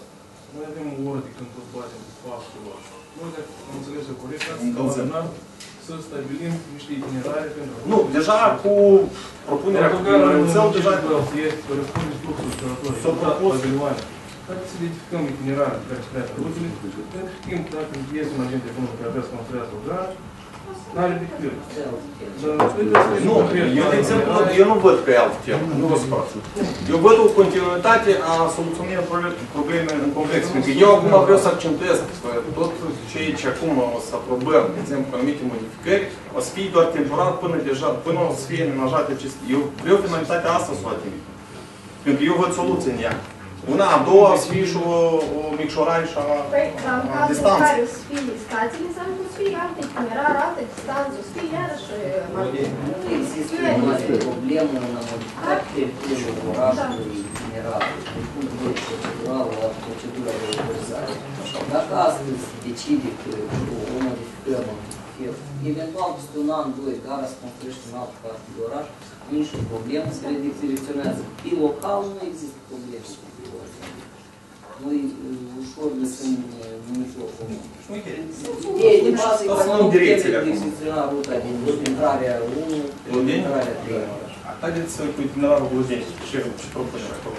Noi avem o oră de când tot batem pasul lor. Noi, dacă am înțeles eu corect, ați Încălzim. ordonat să stabilim niște itinerare pentru... Nu, deja cu propunerea cu Ionuțel, deja... Răspunde fluxul călătorii. S-a propus. Haideți să identificăm itinerarea pe care se pleacă rutele, pentru timp, dacă este un agent economic care vrea să construiască o gară, n-are decât. Nu, eu, de exemplu, eu nu văd că e alt timp, nu vă supărați. Eu văd o continuitate a soluționării probleme în complex. Pentru că eu acum vreau să accentuez că tot ceea ce acum o să aprobăm, de exemplu, anumite modificări, o să fie doar temporar până deja, până o să fie amenajate aceste. Eu vreau finalitatea asta să o ating. Pentru că eu văd soluții în ea. Una, a doua, să fie și o, o micșorare și a, Păi, în a cazul în distanței. care o să fie stațiile, înseamnă că o să fie alte itinerare, alte distanțe, o să fie iarăși... Nu există o mare problemă în a modifica teritoriul orașului general, din punct de vedere procedural, la procedura de autorizare. Dacă astăzi decide că o modificăm în fel, eventual peste un an, doi, gara se construiește în altă parte de oraș, nu e nicio problemă, se redirecționează. Pe local nu există probleme. Noi ușor găsim numitor comun. Ideea de bază e că nu putem redirecționa ruta din intrarea unu în intrarea trei. Haideți să cu itinerarul Glodeni. Ce propunem acolo?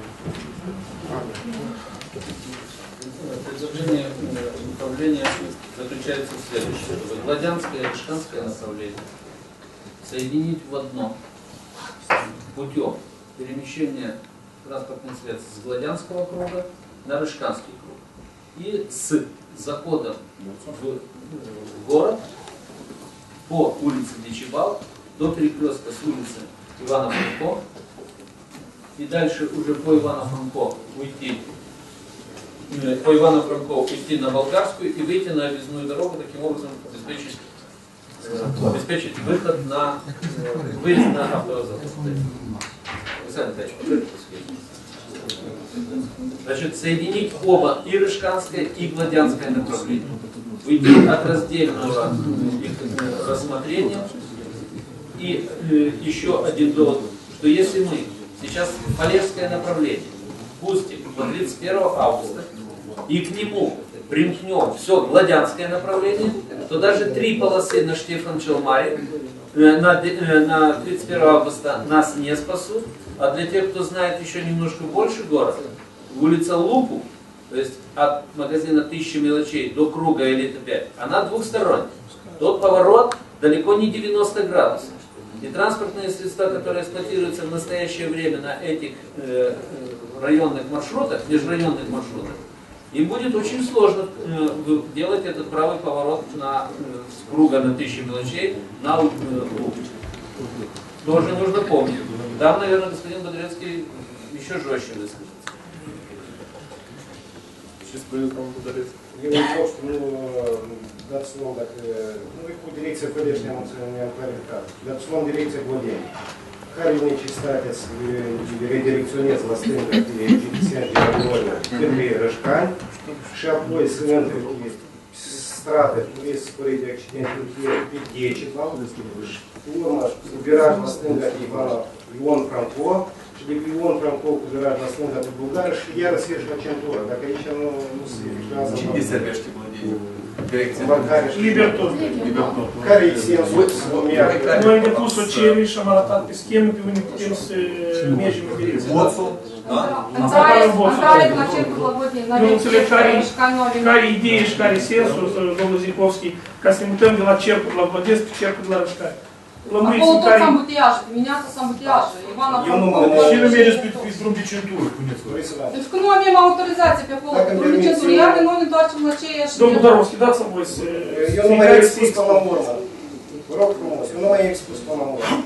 Предложение управления заключается в следующем. Гладянское и Рыжканское направление соединить в одно путем перемещения транспортных средств с Гладянского круга на Рыжканский круг. И с заходом в город по улице Дичибал до перекрестка с улицы Ивана Франко и дальше уже по Ивана Франко уйти по Ивана Франко уйти на Болгарскую и выйти на объездную дорогу, таким образом обеспечить, обеспечить выход на выезд на автовокзал. Значит, соединить оба, и Рыжканское, и Гладянское направление. Уйти от раздельного их рассмотрения. И э, еще один довод, что если мы сейчас Полесское направление пустим до тридцать первого августа и к нему примкнем все Гладянское направление, то даже три полосы на Штефан-Челмаре э, на, э, на тридцать первого августа нас не спасут. А для тех, кто знает еще немножко больше город, улица Лупу, то есть от магазина «Тысяча мелочей» до круга «Элита пять», она двухсторонняя. Тот поворот далеко не девяносто градусов. И транспортные средства, которые эксплуатируются в настоящее время на этих э, районных маршрутах, межрайонных маршрутах, им будет очень сложно э, делать этот правый поворот на, э, с круга на «Тысяча мелочей» на Лупу. Тоже нужно помнить. Там, наверное, господин Бодрецкий еще жестче выскажется. Ce spune domnul Budărescu? Eu am fost, nu dați luăm dacă... Nu e cu direcția Pădești, ne-am clarificat. Dați luăm direcția Glodeni. Care e necesitatea să redirecționez la stânga de Cetățeni de Armonă către Rășcani și apoi să intre stradă, cu risc spărit de accident pe Decibal și cu urmă cu viraj la stânga de Ion Franco și de pe Ion Franco cu viraj la stânga de Bulgară și iară se ieși la centură. Dacă aici nu, nu se efectuează... Cine servește Glodeni? Direcția? Libertot. Libertot. Care e sensul să vă meargă? Noi am depus o cerere și am arătat pe schemă pe unde putem să mergem în direcția. Boțul? Da? Intrare la cercul Glodeni, la Eu înțeleg care care e ideea și care e sensul, domnul Zipovski, ca să ne mutăm de la cercul la Vădesc pe cercul de la Rășcani. Acolo tot s-a îmbutiajă, dimineața s-a îmbutiajă, Ivana Franco. Și nu mergeți pe drum de centură, puneți-vă. Deci că nu avem autorizație pe acolo, pe drum de centură, iar noi ne întoarcem la aceeași... Domnul Darovski, dați-mi voi să... Eu nu mai expus până la urmă. Vă rog frumos, eu nu mai expus până la urmă.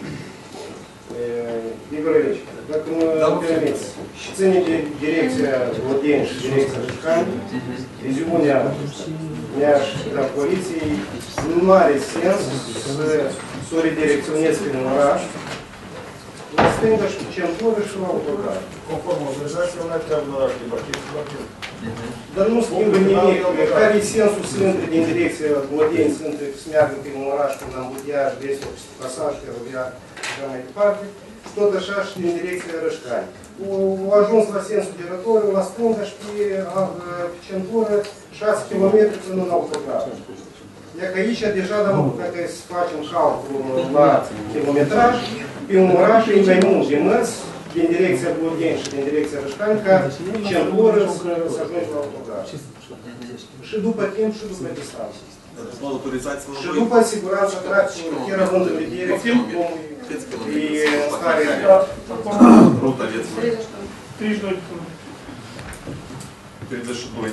Igor Ilici, dacă mă permiți, și ține de direcția Glodeni și direcția Rășcani, viziunea mea și a poliției nu are sens să o redirecționez prin oraș, la stânga și centură și la autocar. Conform autorizației, nu trebuie în oraș de parchet și parchet. Dar nu schimbă nimic. Care e sensul să intre din direcția Glodeni, să meargă prin oraș, prin ambutiaj, vesel, pasaj, feroviar și așa mai departe, și tot așa și din direcția Rășcani. Au ajuns la sensul de Rătoră, la stânga și pe, pe centură șase kilometri până în autocar. Iar că aici deja, dacă să facem calcul la kilometraj, pe un oraș e mai mult de mers din direcția Blodeni și din direcția Rășcani ca centură să ajungi la autocar. Și după timp și după distanță. Și după siguranță tracției, chiar având în vedere că omul e în stare ruta vieții. treizeci și doi. treizeci și doi.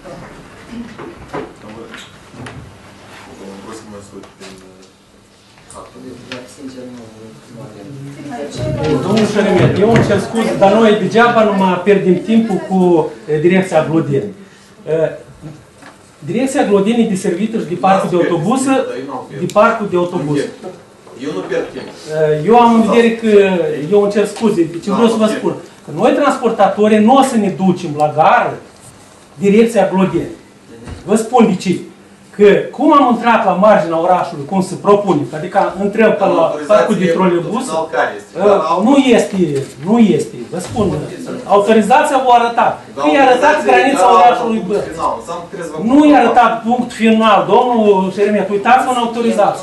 Domnul Șeremet, eu îmi cer scuze, dar noi degeaba nu mai pierdem timpul cu direcția Glodeni. Direcția Glodeni e deservită și de parcul de autobuză, de parcul de autobuză. Eu nu pierd timp. Eu am în vedere că, eu îmi cer scuze, ce vreau să vă spun, că noi transportatorii nu o să ne ducem la gară direcția Glodeni. Vă spun de ce. Că cum am intrat la marginea orașului, cum se propune, adică intrăm pe la parcul de trolebus, nu este, nu este, vă spun, autorizația v-a arătat. Că i-a arătat granița orașului Bălți. Nu i-a arătat punct final, domnul Șeremet, uitați-vă în autorizație.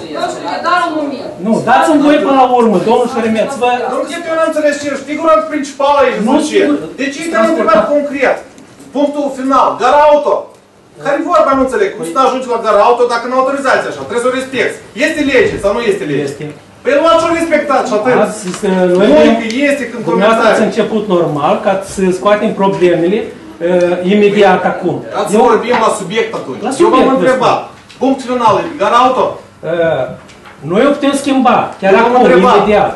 Nu, dați-mi voi până la urmă, domnul Șeremet. Domnul Ghete, eu n-am înțeles ce ești, figurant principal aici, nu ce. Deci ei te-am întrebat concret, punctul final, gara auto. Care vorba nu înțeleg? Cum să nu ajungi la gara auto dacă nu autorizați așa? Trebuie să o respecti. Este lege sau nu este lege? Este. Păi nu ați-o respectat și atât. Noi că este când dumneavoastră ați început normal ca să scoatem problemele uh, imediat acum. Ați să vorbim la subiect atunci. La subiect, eu v-am întrebat. Punct final, gara auto? Uh, noi o putem schimba, chiar eu acum, imediat.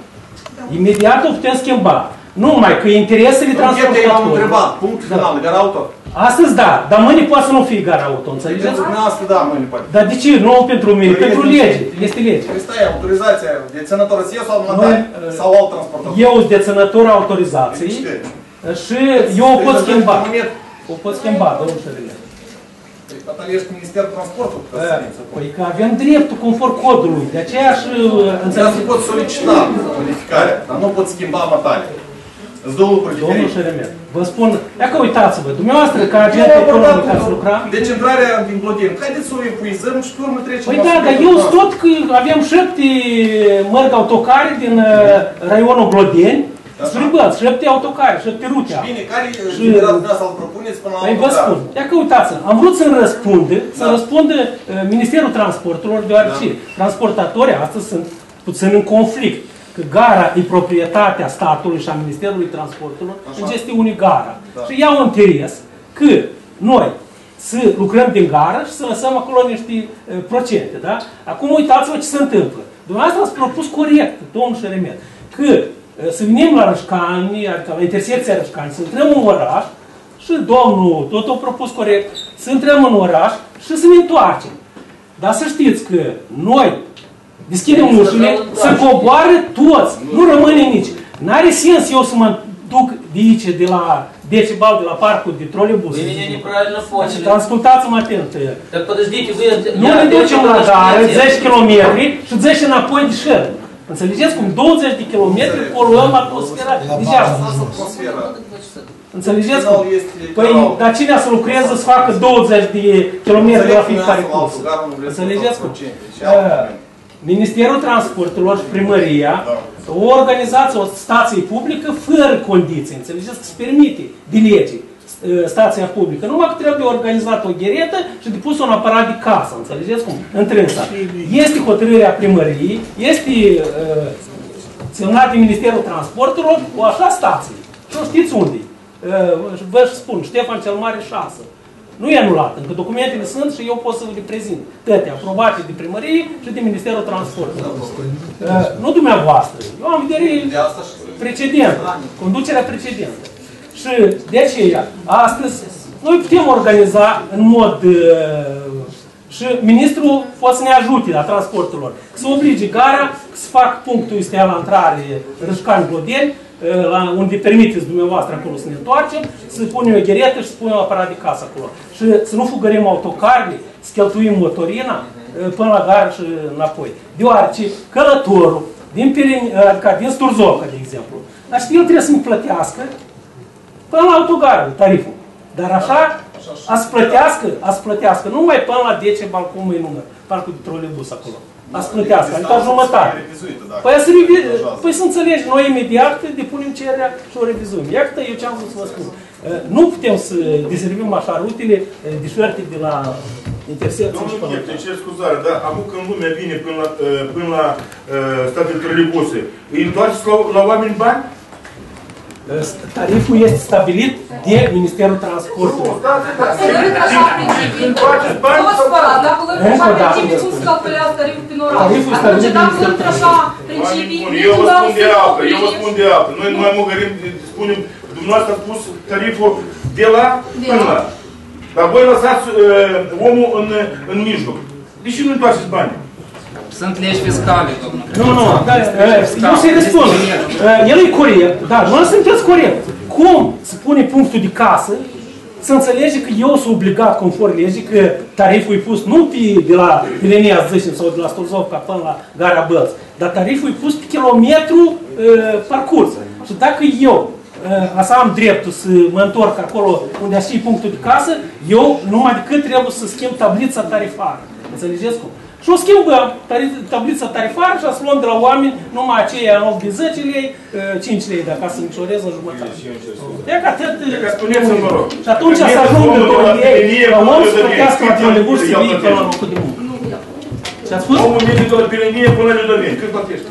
Imediat o putem schimba. Numai că interesele transportatorilor... Eu am întrebat, punct final, gara auto? Astăzi da, dar mâine poate să nu fie gara auto, înțelegeți? Pentru dumneavoastră da, mâine poate. Dar de ce? Nu pentru mine, pentru lege. Este lege. Păi stai, autorizația deținător eu sau mandat sau alt transportator? Eu sunt deținător autorizației și eu o pot schimba. O pot schimba, domnul Șeremet. Păi patalești cu Ministerul Transportului. Păi că avem dreptul conform codului, de aceea și... Înțeleg că pot solicita modificarea, dar nu pot schimba matale. Domnul Șeremet, vă spun, dacă uitați-vă, dumneavoastră ca agent economic ați lucra... Deci intrarea din Glodeni, haideți să o epuizăm și pe urmă trecem Păi da, dar eu tot că avem șapte mărg autocare din raionul Glodeni, spre Bălți, șapte autocare, șapte rute. Bine, care general dumneavoastră îl propuneți până la Păi vă spun, dacă uitați-vă, am vrut să-mi răspundă, să răspundă Ministerul Transporturilor, deoarece transportatorii astăzi sunt puțin în conflict. Că gara e proprietatea statului și a Ministerului Transporturilor, în gestiunii gara. Da. Și iau interes că noi să lucrăm din gară și să lăsăm acolo niște uh, procente. Da? Acum uitați-vă ce se întâmplă. Dumneavoastră ați propus corect, domnul Șeremet, că uh, să venim la Rășcani, adică la intersecția Rășcani, să intrăm în oraș și domnul tot a propus corect, să intrăm în oraș și să ne întoarcem. Dar să știți că noi deschidem ușile, să coboară toți, nu rămâne nici. N-are sens eu să mă duc de aici, de la Decibal, de la parcul de trolebus. Вы меня неправильно поняли. Ascultați-mă atent. Так подождите, вы... Nu ne ducem la gară, zece kilometri și zece înapoi de șer. Înțelegeți cum? douăzeci de kilometri poluăm atmosfera. Degeaba. Înțelegeți cum? Păi, dar cine să lucreze să facă douăzeci de kilometri la fiecare curs? Înțelegeți cum? Ministerul Transporturilor și Primăria o organizație, o stație publică fără condiții, înțelegeți că se permite de lege stația publică. Numai că trebuie organizat o gheretă și de pus un aparat de casă, înțelegeți cum? Întrânsa. Este hotărârea primăriei, este uh, semnat de Ministerul Transporturilor o așa stație. Și nu știți unde. Uh, vă spun, Ștefan cel Mare șase. Nu e anulat, încă documentele sunt și eu pot să vă le prezint. Toate aprobate de primărie și de Ministerul Transportului. Uh, nu dumneavoastră. Eu am vedere precedent, conducerea precedentă. Și de aceea, astăzi, noi putem organiza în mod... Uh, și ministrul poate să ne ajute la transporturilor. Să oblige gara, să fac punctul ăsta la intrare Rășcani-Glodeni, la unde permiteți dumneavoastră acolo să ne întoarcem, să punem o gheretă și să punem aparat de casă acolo. Și să nu fugărim autocarele, să cheltuim motorina până la gară și înapoi. Deoarece călătorul din, Pirin, adică din Sturzovca, de exemplu. Dar știi, el trebuie să-mi plătească până la autogară, tariful. Dar așa, a-ți plătească, a-ți plătească, nu mai până la Decebal, cum e număr, parcul de trolebus acolo. A-ți plătească, adică jumătate. Păi, să revi... păi să înțelegi, noi imediat depunem cererea și o revizuim. Iată, eu ce am vrut să vă spun. Nu putem să deservim așa rutele diferite de la intersecții. Domnul Chef, te cer scuzare, dar acum când lumea vine până la, până la uh, statele trolebuse, îi întoarceți la, la oameni bani? Tariful este stabilit de Ministerul Transportului. Întoarceți bani? Nu vă spărați, dacă luăm așa principii, cum se calculează tariful prin oraș? Atunci, dacă luăm așa principii, eu vă spun de altă, eu vă spun de altă. Noi nu mai măgărim, spunem, dumneavoastră a spus tariful de la până la. Dar voi lăsați uh, omul în, în mijloc. De ce nu întoarceți banii? Sunt legi fiscale, domnule. Nu, nu, dar eu să-i răspund. El e corect, dar nu sunteți corect. Cum se pune punctul de casă, să înțelege că eu sunt obligat, conform legii, că tariful e pus nu pe, de la Pilenia, zicem, sau de la Sturzovca până la Gara Bălți, dar tariful e pus pe kilometru uh, parcurs. Și dacă eu asta am dreptul să mă întorc acolo unde aș fi punctul de casă, eu numai decât trebuie să schimb tablița tarifară. Înțelegeți cum? Și o schimbăm tablița tarifară și să luăm de la oameni numai aceia în loc de zece lei, cinci lei, dacă să micșorez în jumătate. E ca atât... Și atunci să ajungă doi lei la om să plătească la trolebus și să vii pe la locul de muncă. Ce ați spus? Omul merge de la Pirenie până la Ludoveni. Cât plătește?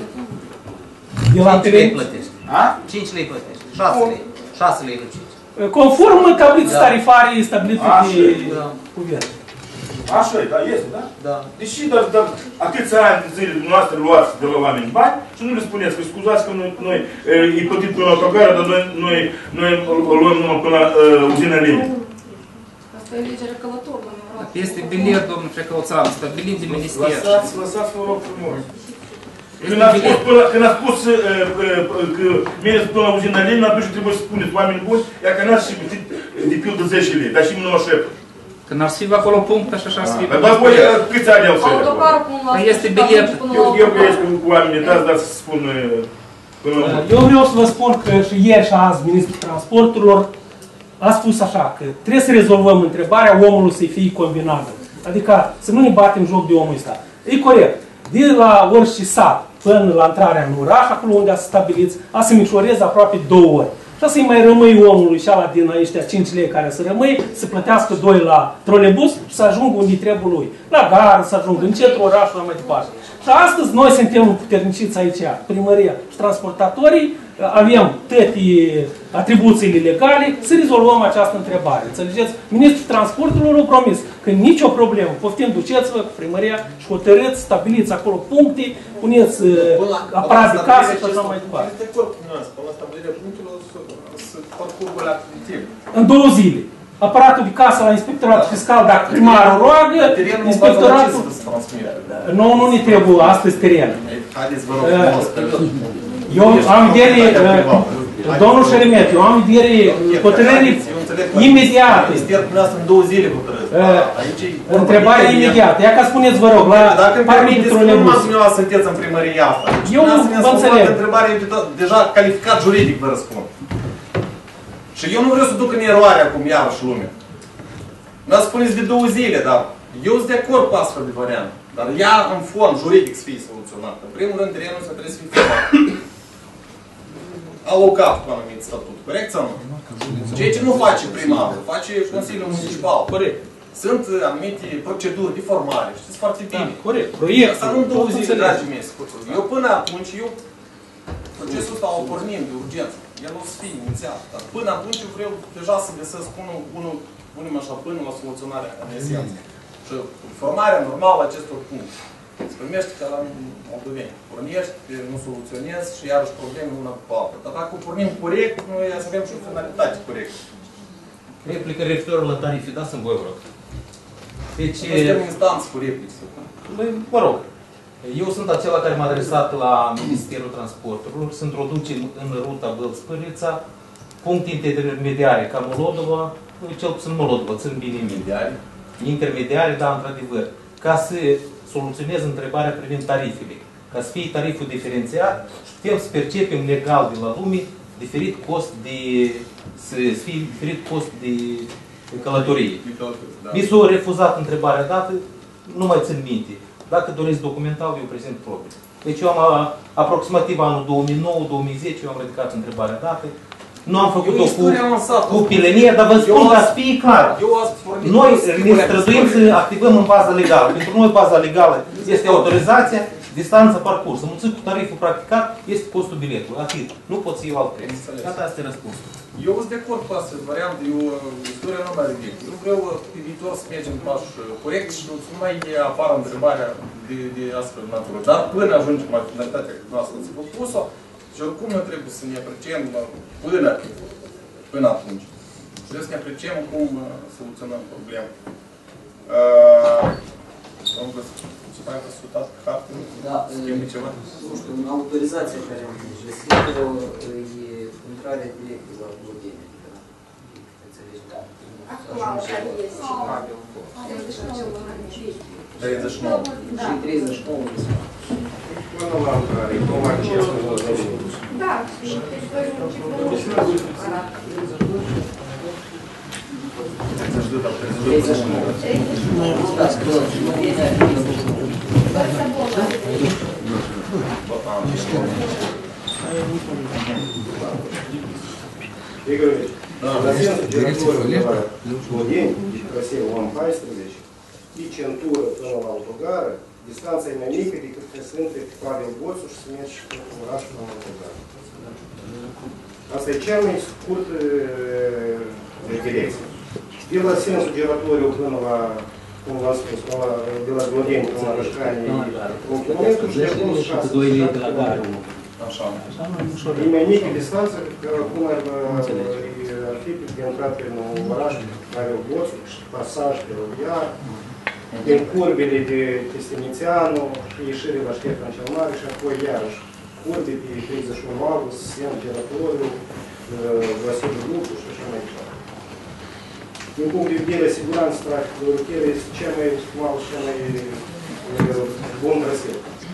De la cinci lei plătește. cinci lei plătește. șase lei. șase lei, nu cinci. Conform tabliței tarifare stabilite de guvern. Așa e, da, este, da? Da. Deși, dar, dar atâția ani de zile dumneavoastră luați de la oameni bani și nu le spuneți că scuzați că noi, noi e plătit până la autogară, dar noi, noi, noi o luăm numai până la uh, uzina Lenin. Asta e legea călătorului. Este bilet, domnul Precăuțan, stabilit de minister. Lăsați, lăsați, vă rog frumos. Când a spus, până, când a spus uh, uh, că mergeți până la uzina Lenin, atunci trebuie să spuneți oameni buni, iar că n-ați și plătit de pildă zece lei, dar și nouă șef. Când ar fi acolo punctă și așa să fie. Dar voi câți ani au să Autocarul până la... Este bilet. Eu găiesc cu oamenii dați, dar să spun până la... Eu vreau să vă spun că și ieri și azi Ministrul Transporturilor a spus așa, că trebuie să rezolvăm întrebarea omului să fie combinată. Adică să nu ne batem joc de omul ăsta. E corect. De la orice sat până la intrarea în oraș, acolo unde a să stabiliți, a să micșoreze aproape două ori. Și să-i mai rămâi omului și ala din ăștia cinci lei care să rămâi, să plătească doi la trolebus și să ajungă unde trebuie lui. La gară, să ajungă în centrul orașului, la mai departe. Și astăzi noi suntem puterniciți aici, primăria și transportatorii, avem toate atribuțiile legale să rezolvăm această întrebare. Înțelegeți? Ministrul Transporturilor a promis că nicio problemă. Poftim, duceți-vă cu primăria și hotărâți, stabiliți acolo puncte, puneți aparat de casă și așa mai departe. În două zile. Aparatul de casă la inspectoratul fiscal, dacă primarul roagă, inspectoratul... Nu, nu ne trebuie astăzi teren. Haideți, vă rog frumos. Eu am vedere, domnul Șeremet, eu am vedere hotărâri imediate. Ministerul dumneavoastră în două zile hotărâți. Întrebarea imediată. Ia ca spuneți, vă rog, la parcul de trolebus. Dacă nu sunteți în primăria asta. Eu vă înțeleg. Întrebarea e deja calificat juridic, vă răspund. Și eu nu vreau să duc în eroare acum iarăși lumea. Nu spuneți de două zile, dar eu sunt de acord cu astfel de variant. Dar ea, în fond, juridic să fie soluționat. În primul rând, terenul să trebuie să fie format. Alocat cu anumit statut. Corect sau nu? Ceea ce nu face primarul, face Consiliul Municipal. Corect. Sunt anumite proceduri de formare. Știți foarte bine. Corect. Proiect. Asta nu două zile, dragii mei, scurtul. Eu până atunci, eu procesul ăsta o pornim de urgență. El o să fie inițial. Dar până atunci eu vreau deja să găsesc unul, unul, punem așa, până la soluționarea în esență. Și formarea normală acestor puncte. Se primește ca la moldoveni. Pornești, nu soluționezi și iarăși probleme una cu alta. Dar dacă pornim corect, noi avem și o finalitate corectă. Replică referitor la tarife, da, să-mi voi rog. Deci... Suntem instanță cu replică. Mă rog. Eu sunt acela care m-a adresat la Ministerul Transporturilor să introduce în ruta Bălți-Pârlița puncte intermediare ca Molodova, cel puțin Molodova, țin bine intermediare, intermediare, da, într-adevăr, ca să soluționez întrebarea privind tarifele. ca să fie tariful diferențiat, putem să percepem legal de la lume diferit cost de, să fie diferit cost de călătorie. Mi s-a refuzat întrebarea dată, nu mai țin minte. Dacă doresc documental, eu prezint propriu. Deci eu am a, aproximativ anul două mii nouă două mii zece, eu am ridicat întrebarea dată. Nu am făcut-o cu, cu pilenie, dar vă spun ca să fie clar. Noi ne străduim să activăm în baza legală. Pentru noi baza legală este autorizația, distanța parcursă. Mulțumit cu tariful practicat este costul biletului. Atât. Nu pot să iau alt preț. Gata, asta e răspunsul. Eu sunt de acord cu asta variantă, eu istoria nu mai ridic. Eu vreau pe viitor să mergem pași corect și să nu mai apară întrebarea de, de astfel de natură. Dar până ajungem la finalitatea că noastră ați propus-o, și oricum noi trebuie să ne apreciem până, până atunci. Trebuie să ne apreciem cum soluționăm problema. Domnul Găscu, ce mai a consultat pe carte? Da, schimbi ceva? Nu știu, în autorizația care am găsit-o e intrarea directă la Budenie. Înțelegi? Actual, care este. treizeci și nouă. Și treizeci și nouă. Până la intrare, cum accesul la domeniu. Da, și teritoriul municipului arată. treizeci și nouă. Stați că nu vine Игорь, на территорию Владения, красиво вам paisprezece, и centură până la autogară, distanța e mai mică decât că sunt între Pavel Boțu și să mergi și în orașul la autogară. Asta e cea mai scurtă direcție. De la sensul giratoriu până la, cum v-am spus, până la, de la Vladenie până la Rășcani, un kilometru și de acolo șase kilometri. Așa. E mai mică distanță, cum ar, ar fi de intrat prin oraș Pavel Boțu și pasaj pe Roviar, din curbele de Testinițeanu și ieșire la Ștefan cel Mare și apoi iarăși curbe pe treizeci și unu august, Sen Giratoriu, Vasile Lucu și așa mai departe. Din punct de vedere siguranță traficului rutier este cea mai optimal și cea mai bun traseu.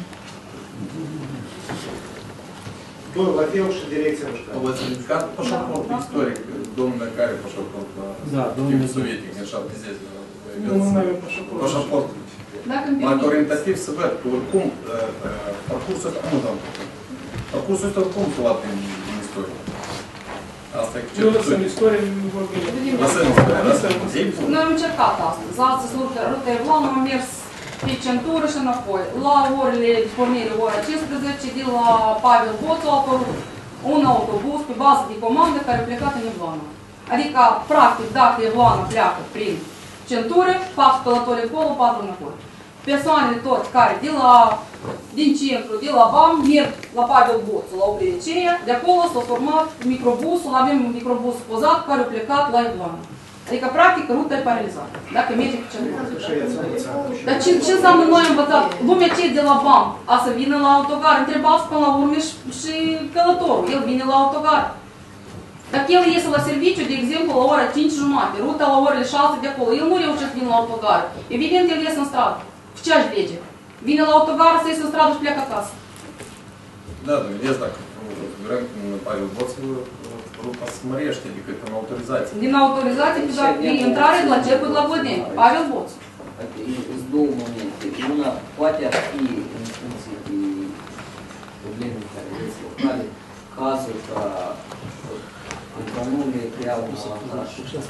Tot la fel și direcția Rășcani. V-ați ridicat pașaportul istoric, domnule care pașaport la timpul sovietic, în șaptezeci. Pașaportul. Mai orientativ să văd că oricum parcursul ăsta, nu dăm, parcursul ăsta oricum s-a luat în istorie. Asta e Eu lăsăm istorie, nu vorbim. Lăsăm istorie, lăsăm. Noi am încercat astăzi. Astăzi ruta Evlană am mers pe centură și înapoi. La orele pornire, ora cincisprezece, de la Pavel Boțu a apărut un autobuz pe bază de comandă care a plecat în Evlană. Adică, practic, dacă Evlană pleacă prin centură, patru călători acolo, patru înapoi. Persoanele tot care de la, din centru, de la B A M, merg la Pavel Boțu, la oprirea aceea, de acolo s-a format microbusul, avem un microbus pozat care a plecat la Evlană. Adică, practic, ruta e paralizată, dacă merge pe centură. Dar ce, ce înseamnă noi am învățat? Lumea ce de la B A M a să vină la autogar, întrebați până la urmă și, și călătorul, el vine la autogar. Dacă el iese la serviciu, de exemplu, la ora cinci jumate, ruta la orele șase de acolo, el nu reușește să vină la autogar. Evident, el iese în stradă. Cu ce aș lege? Vine la autogar, să iese în stradă și pleacă acasă. Da, dar vedeți, dacă vrem în Pavel Boțu, ruta se mărește decât în autorizație. Din autorizație, pe intrare de la Cercul de la Vlădeni, Pavel Boțu. Sunt două momente. Una poate ar fi în funcție de probleme care veți locale, cazul ca într-o nume crea un avantaj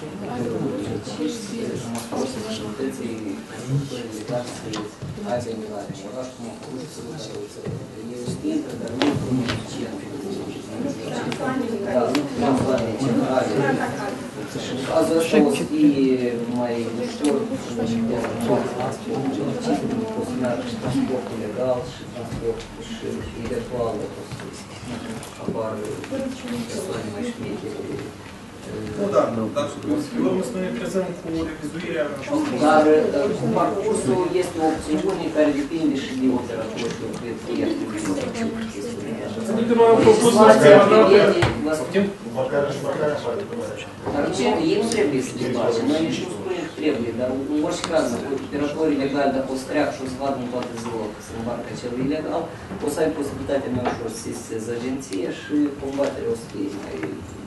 majoritatea lucrurile legate să aibă intrare în oraș, cum a făcut să e stintă, dar nu comunicient. Da, nu transplane centrale. Cazul ăsta o să fie mai ușor de transport, și transportul legal și transportul și eventual apar persoane mai șmechere. Nu, da, dar pe urmă să ne trezăm cu revizuirea. Dar cu parcursul este o opțiune care depinde și de operator și eu cred că este Adică noi am propus la schema dată. Dar ce? Ei nu trebuie să le bage. Noi nici nu spunem trebuie, dar în orice caz, operatorii legali, dacă o să treacă și o să vadă în toată ziua că se îmbarcă cel ilegal, o să ai posibilitatea mai ușor să sesizezi agenție și combaterea o să fie mai...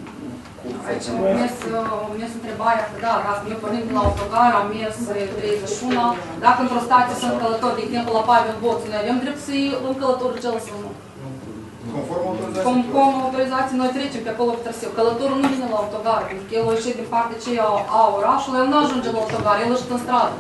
Mi-e întrebarea că da, dacă noi pornim de la autogar, am mers treizeci și unu, dacă într-o stație sunt călători, de exemplu la Pavel Boțu, noi avem drept să-i luăm călătorul cel sau nu? Conform autorizației? Conform autorizației, noi trecem pe acolo pe traseu. Călătorul nu vine la autogar, pentru că el o ieșit din partea aceea a orașului, el nu ajunge la autogar, el ieșit în stradă.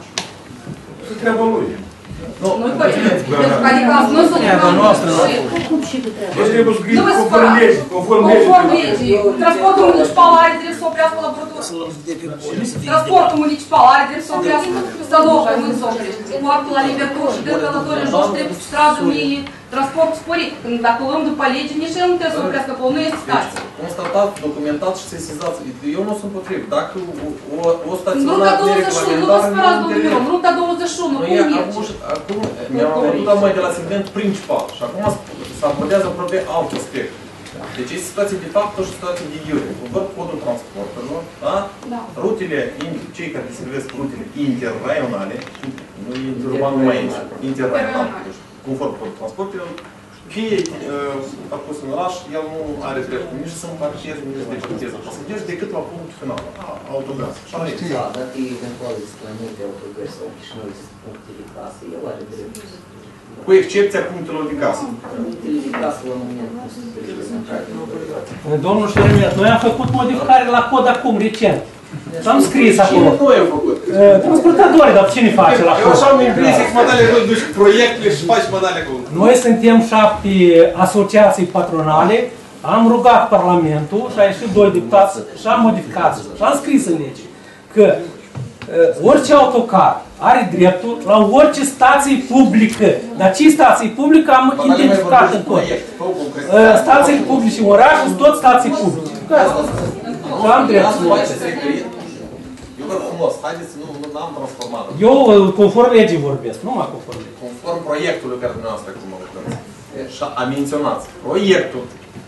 Ce treaba lui? Nu-i corect. Adică noi să lucrăm și... Deci trebuie scris conform legii. Conform legii. Transportul municipal are drept să oprească la brătură. Transportul municipal are drept să oprească stălogă, nu să oprește. Poartă la liberturi și de călători în jos trebuie să tragă mie transport sporit. Când dacă luăm după lege, nici el nu trebuie să oprească acolo, nu este stație. Constatat, documentat și sesizați. Eu nu sunt potrivit. Dacă o, o staționare ruta douăzeci și unu, nu vă sperați, domnul Miron, ruta douăzeci și unu, cum merge? Acum mi-am avut mai de la segment principal și acum se abordează aproape alt aspect. Deci este situație de fapt și situație de iure. Văd codul transporturilor, da? Da. Rutele, cei care servesc rutele interraionale, nu interurban numai aici, interraionale, conform codul transporturilor, fie a pus în oraș, el nu are dreptul nici să împarcheze, nici să deporteze pasageri decât la punctul final, autogaz. Da, dacă eventual există mai multe autogări sau Chișinău există puncte de casă, el are dreptul. Cu excepția punctelor de casă. Punctele de casă la moment nu sunt prezentate. Domnul Șeremet, noi am făcut modificare la cod acum, recent. Am scris acolo. Cine noi am făcut? Transportatori, dar cine face la cod? Eu așa am impresie că mă dale voi duci proiectele și faci mă dale acolo. Noi suntem șapte asociații patronale, am rugat Parlamentul și a ieșit doi deputați și am modificat și am scris în lege că orice autocar are dreptul la orice stație publică. Dar ce stații publică am identificat în cod? Stațiile publice în oraș sunt tot stații publice. Și am dreptul. Eu văd frumos, haideți, nu am transformat. Eu conform legii vorbesc, nu mă conform legii. Conform proiectului care dumneavoastră acum lucrați. Și a menționat proiectul.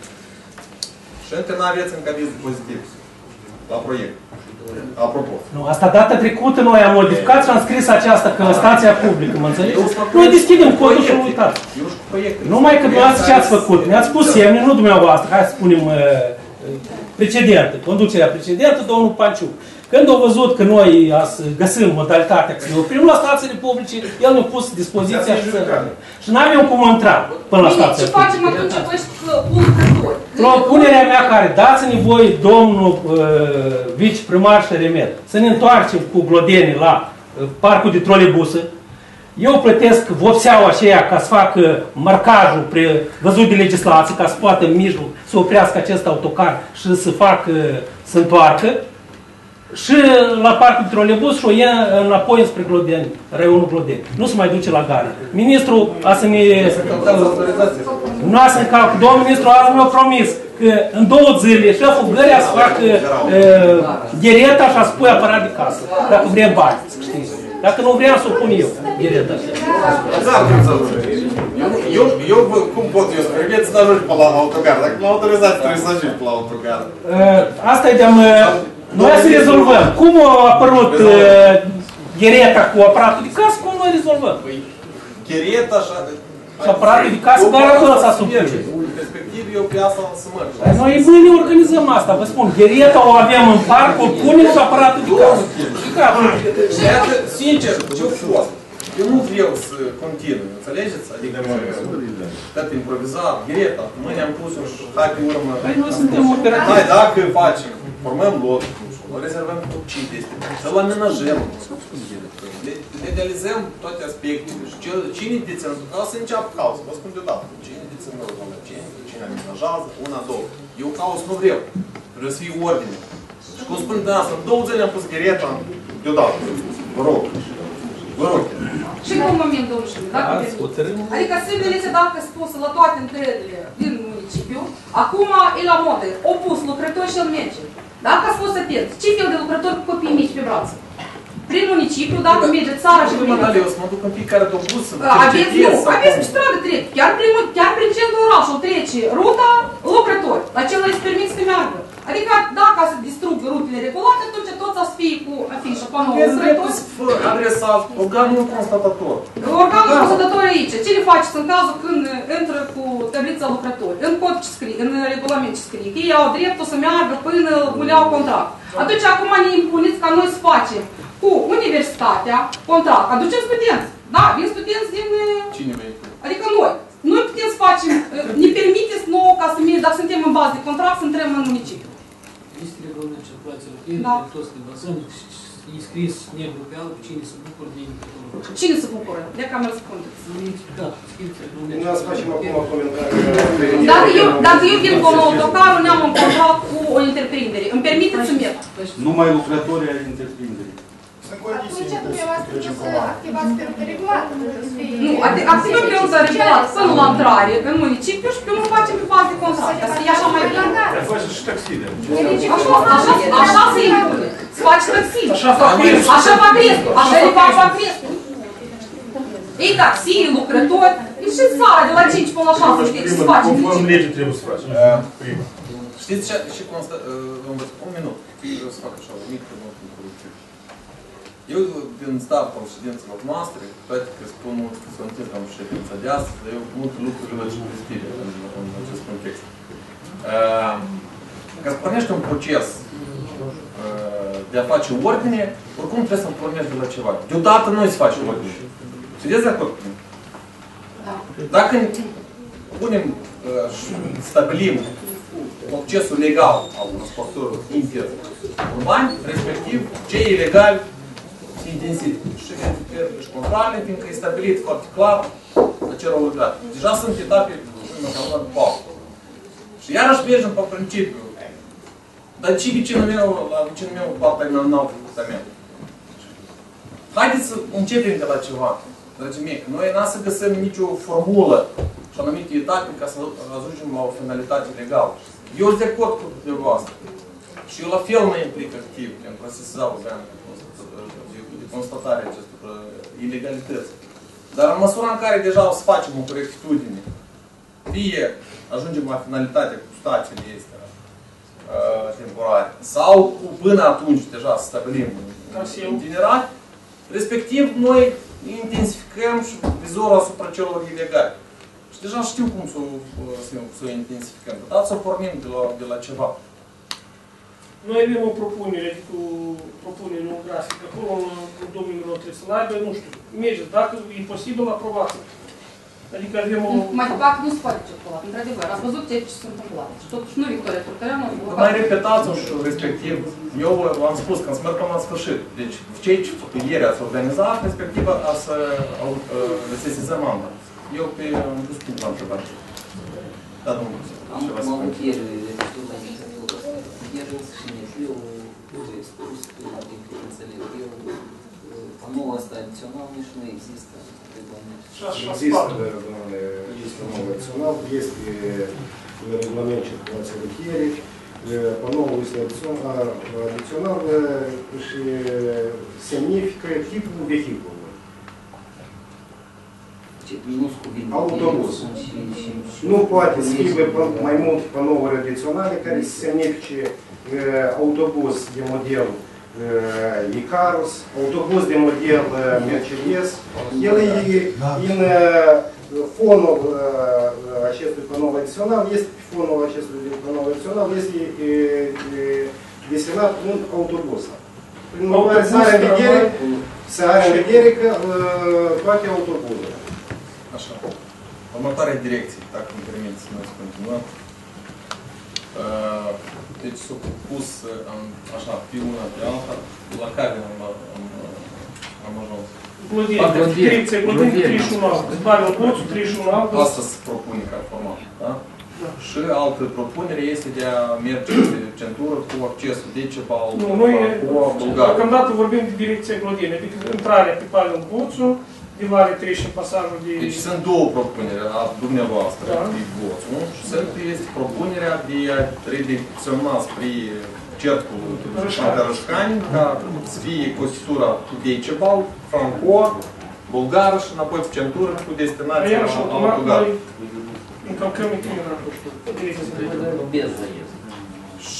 Și încă n-aveți încă aviz pozitiv la proiect. Apropo. Nu, asta data trecută noi am modificat și am scris aceasta că stația publică, mă înțelegeți? Noi deschidem codul și uitați. Numai că dumneavoastră ce ați făcut? Ne-ați spus semne, nu dumneavoastră, hai să spunem precedentă, conducerea precedentă, domnul Panciuc. Când au văzut că noi găsim modalitatea să ne oprim la stațiile publice, el ne-a pus dispoziția și și n-aveam cum intra până la stația publică. Ce facem atunci că ești lucrători? Propunerea mea care, dați-ne voi, domnul uh, viceprimar Șeremet, să ne întoarcem cu glodenii la uh, parcul de trolebusă. Eu plătesc vopseaua aceea ca să facă marcajul prevăzut de legislație, ca să poată în mijloc să oprească acest autocar și să facă, să întoarcă. Și la parcul de trolebus și o ia înapoi spre Glodeni, raionul Glodeni. Nu se mai duce la gară. Ministrul a să ne... Nu a să încalcă. Domnul ministru a mi-a promis că în două zile șeful gării a să facă ghereta și a să pui aparat de casă. Dacă vrem bani, știți. Dacă nu vreau să o pun eu, ghereta. Eu, eu, cum pot eu să primeți să ajungi pe la autogar? Dacă la autorizație trebuie să ajungi pe la autogar. Asta e de-am... Noi să rezolvăm. Cum a apărut ghereta cu aparatul de casă, cum noi rezolvăm? Ghereta și aparatul de casă, dar acolo s-a supus. Respectiv, eu pe asta să mărg. Noi mâine organizăm asta, vă spun. Ghereta o avem în parc, o punem și aparatul de casă. Și iată, sincer, ce-a fost? Eu nu vreau să continui, înțelegeți? Adică, tot improvizat, Ghereta, mâine am pus-o și hai pe urmă. Păi noi suntem operativi. Hai, dacă facem, formăm lot, o rezervăm cu cine este, să-l amenajăm, legalizăm toate aspectele și cine deținător, ca să înceapă cauza, vă spun deodată, cine deținător, cine amenajează, una, două. Eu cauz nu vreau, trebuie să fie ordine. Și cum spun de asta, în două zile am pus Ghereta deodată, vă rog, vă rog. Și în moment, domnul Șeremet, dacă adică semnele dacă spuse la toate întâlnirile din municipiu, acum e la modă, au pus lucrători și el merge. Dacă ați fost atenți, ce fel de lucrători cu copii mici pe brațe? Prin municipiu, dacă merge țara și prin... Eu să mă duc în fiecare autobuz să aveți, nu, aveți pe stradă trec, chiar prin, chiar prin centrul orașului trece ruta lucrători. La cel îi permis să meargă. Adică dacă se distrug rutele regulate, atunci toți o să fie fie cu afișă, panoul Aveți dreptul lucrător. să vă adresați organul constatator. Organul constatator aici. Ce le faceți în cazul când intră cu tablița lucrători? În cod ce scrie, în regulament ce scrie, că ei au dreptul să meargă până îl iau contract. Atunci acum ne impuneți ca noi să facem cu universitatea contract. Aducem studenți. Da, vin studenți din... Cine vă impune? Adică noi. Noi putem să facem, ne permiteți nouă ca să mergem, dacă suntem în bază de contract, să intrăm în municipiu. Este regulament circulație rutieră, Da. toți ne bazăm, e scris negru pe alb, cine se bucură de indicătorul. Cine se bucură? De că am răspundeți. Da, scrieți regulament. Noi să facem acum comentarii. Dacă eu, dacă eu vin cu un autocar, ne-am un contract cu o întreprindere, îmi permiteți să merg? Numai lucrătorii ai întreprinderii. Atunci dumneavoastră trebuie să activați pe rută regulată. Nu, activăm pe rută regulată până la intrare în municipiu și pe urmă facem pe bază de contract. Asta e așa mai bine. Dar faci și taxile. Așa se impune. Să faci taxi. Așa fac restul. Așa le fac fac restul. Ei taxi, lucrători. E și țara de la cinci până la șase știi ce să faci. Conform legii trebuie să faci. Știți ce, și constă, un minut, vreau să fac așa o mică notă introductivă. Eu, din startul ședințelor noastre, toate că spun mult că suntem în ședința de astăzi, dar eu multe lucruri le cinstive în, în acest context. Uh, ca să pornești un proces uh, de a face ordine, oricum trebuie să pornești de la ceva. Deodată noi să faci ordine. Sunteți de acord cu mine? Dacă punem uh, și stabilim accesul legal al transporturilor interurbani, respectiv cei ilegali se intensifică. Și verificările și controlele, fiindcă e stabilit foarte clar acelor legale. Deja sunt etape în pauză. Și iarăși mergem pe principiu. Dar ce vecinul meu, la vecinul meu poate n-au făcut a mea? Haideți să începem de la ceva, dragii mei, că noi n-am să găsim nicio formulă și anumite etape ca să ajungem la o finalitate legală. Eu sunt de acord cu dumneavoastră. Și eu la fel mă implic activ pentru a sesiza organul de constatare acestor ilegalități. Dar în măsura în care deja o să facem o corectitudine, fie ajungem la finalitatea cu stațiile astea uh, temporare, sau cu până atunci deja să stabilim itinerar, respectiv noi intensificăm și vizorul asupra celor ilegali. Și deja știu cum să, să, să o intensificăm. Dar să pornim de la, de la ceva. Noi avem o propunere, adică o propunere, un grafic, acolo în domeniul lor trebuie să-l aibă, nu știu, mergeți, dacă e posibil, aprovați. Adică avem o... Mai departe nu se poate circula, într-adevăr. Ați văzut ce s-a întâmplat. Și totuși nu Victoria Turcăreanu. Mai repetați-o și respectiv, eu v-am spus că să merg până la sfârșit. Deci, cei ce ieri ați organizat, respectiv, a să sesizăm anda. Eu pe dus timp la întrebare. Da, domnul. Am avut ieri legătură la inițiativă asta. Ieri însă și Nefiu a spus că, adică înțeleg eu, panoul ăsta adițional nici nu există în regulament. Există, domnule, este panoul adițional, este regulament circulației rutiere, panoul este adițional și semnifică tipul vehiculului. Autobuz. Nu poate să fie mai multe panouri adiționale care să semnifice autobuz de model Icarus, autobuz de model Mercedes. El e în fonul acestui panou adițional, este pe fonul acestui panou adițional, este desenat un autobuz. Prin urmare, să are în vedere, să are în vedere că toate autobuzele. Așa. Următoarea direcție, dacă îmi permiteți să noi să continuăm. Deci s-au pus așa, pe una, pe alta, la care am ajuns? Glodie, direcția Glodie treizeci și unu august, Pavel Boțu treizeci și unu august. Asta se propune ca format, da? Și altă propunere este de a merge pe centură cu accesul Decebal, Francoa, Bulgar. Deocamdată vorbim de direcția Glodie, adică intrarea pe Pavel Boțu, Divare trece în pasajul de... Deci sunt două propuneri a dumneavoastră, da? De Boțu, și sunt este propunerea de a redirecționa spre cercul Rășcani, ca să fie costitura cu Decebal, Francoa, Bulgară și înapoi pe centură cu destinația la Bulgară. Încălcăm itinerarul. Без заезда.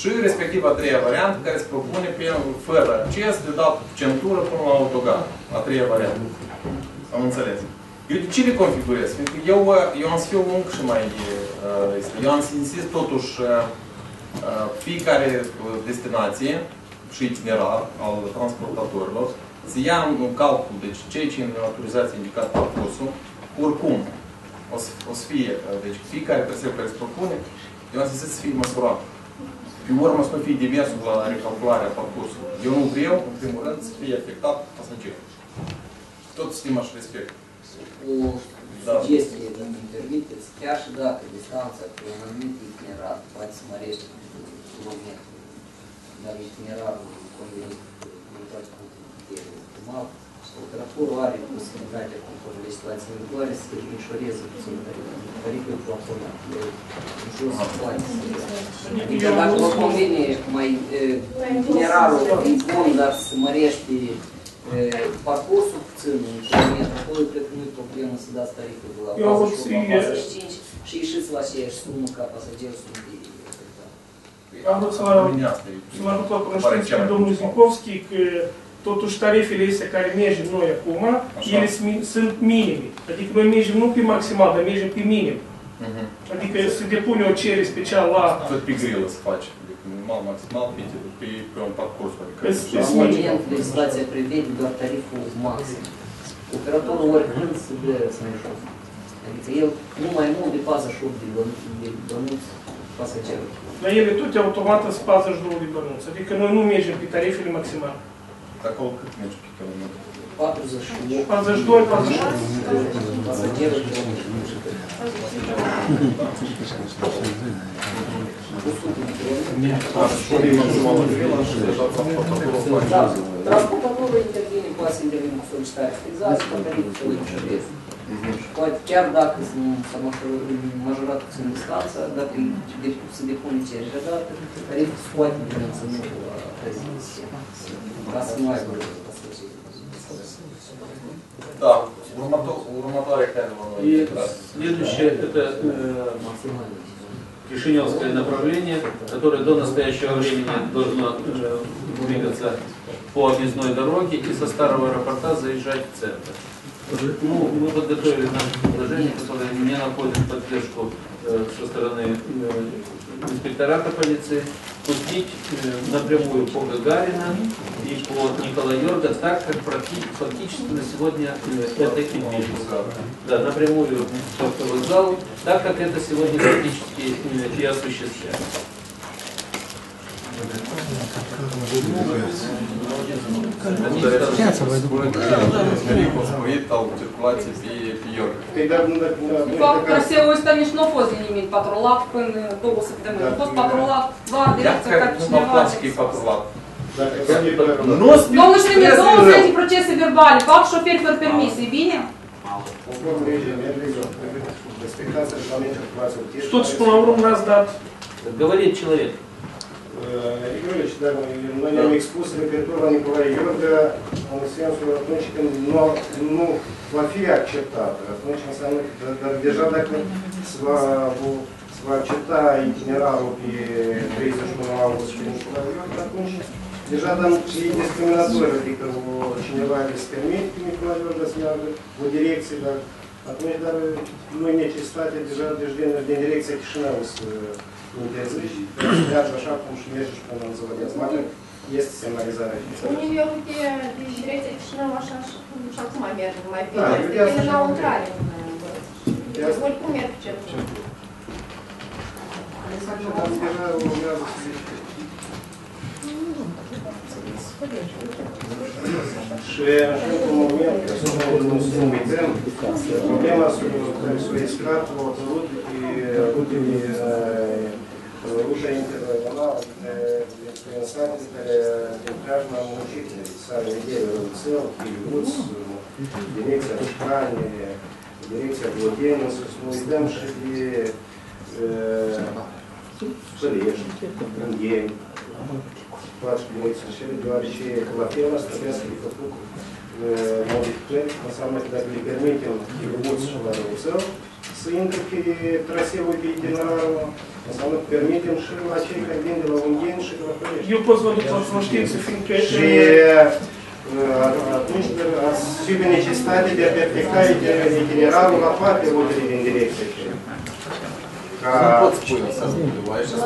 Și respectiv a treia variantă care se propune pe, fără acces de dat centură până la autogar. A treia variantă. Am înțeles. Eu de ce le configurez? Pentru că eu, eu am să fiu încă și mai... Eu am să insist totuși fiecare destinație și itinerar al transportatorilor să ia în calcul, deci cei ce în autorizație indicat parcursul, oricum o să, o să fie, deci fiecare traseu care se propune, eu am să fie măsurat. Pe urmă să nu fie demersul la recalcularea parcursului. Eu nu vreau, în primul rând, să fie afectat pasagerul. Tot stima și respect. O sugestie, dacă îmi permiteți, chiar și dacă distanța pe un anumit itinerar poate să mărește kilometri, dar itinerarul convenit în toate punctele optimal, operatorul are posibilitatea, conform legislației vigoare, să micșoreze puțin tariful plafonat. În jos poate să... Adică dacă vă convine mai itinerarul e bun, dar să mărește parcursul puțin, în kilometru, acolo cred că nu e problemă să dați tariful de la patruzeci și unu la patruzeci și cinci și ieșiți la aceeași sumă ca pasagerul sunt afectat. Am vrut să vă aduc la cunoștință pe domnul Znikovski că totuși tarifele astea care mergem noi acum, ele sunt minime. Adică noi mergem nu pe maximal, dar mergem pe minim. Adică se depune o cerere special la... Tot pe grilă se face. Minimal, maximal, pe, pe, pe un parcurs. Adică la moment, legislația prevede doar tariful maxim. Operatorul oricând se dă să mai jos. Adică el nu mai mult de patruzeci și opt de bănuți pasagerul. Dar ele toate automat sunt patruzeci și doi de bănuți. Adică noi nu mergem pe tarifele maximale. Acolo cât mergi pe kilometru? patruzeci și opt. patruzeci și doi, patruzeci și opt. Pasagerul kilometru. Transportatorul intervine, poate să intervine cu solicitare fixație, cu tariful celui micșoresc. Poate chiar dacă s-a majorat puțin distanța, dacă se depune cererea dată, tariful se poate menține la prezidenție. Ca să nu aibă pasageri. Da, următoarea care vă И следующее это Кишиневское направление, которое до настоящего времени должно двигаться по объездной дороге и со старого аэропорта заезжать в центр. Ну, мы подготовили наше предложение, которое не находит поддержку со стороны инспектората полиции, пустить напрямую по Гагарина и по Николай-Йорга, так как фактически на сегодня это и движется. Да, напрямую в автовокзал, так как это сегодня фактически и осуществляется. De fapt, traseul ăsta nici nu a fost denumit patrolat până două săptămâni. A fost patrolat doar direcția ca cineva. Domnul Știne, douăzeci de procese verbale, fac șoferi fără permis, e bine? Что ж, пână la urmă n-ați dat? Говорит человек. Игорь Ильич, да, мы на нем экспус репертуара Николая Йорга, он сенсу относится, но, ну, va fi acceptată. Atunci înseamnă că dar deja dacă se va, se va accepta itinerarul pe treizeci și unu august și Nicolai Iorga, atunci deja dăm e discriminatoriu, adică cineva îi se permite pe Nicolai Iorga să meargă o direcție, dar atunci dar nu e necesitate deja deci din, din direcția Chișinău să interzici, merge așa cum și merge și până în Zăvădeață. Măcar este semnalizarea oficială. Unii eu uite, din direcția Chișinău așa și acum merg mai bine. Este la o intrare în Bălți. Oricum merg centru. Deja urmează să zici. Și în moment, să nu uităm, problema care s-a explicat la hotărât pe rutele, ruta interregională prin sate care din preajma municipiului, Sare Vedere, Răuțel, Chiliuț, direcția Rășcane, direcția Vlodeni, să nu uităm și de Sărești, Îngheni, toate modificările, deoarece la fel asta trebuie să fie făcut modificări, înseamnă că dacă le permitem Chiliuț și la Răuțel să intre pe traseul pe itinerarul, înseamnă că permitem și la cei care vin de la Ungheni Eu pot să vă duc la cunoștință, fiindcă... Și atunci ați fi necesitate de a perfecta itinerarul la toate rutele din direcție. Nu pot spune să spune, aici să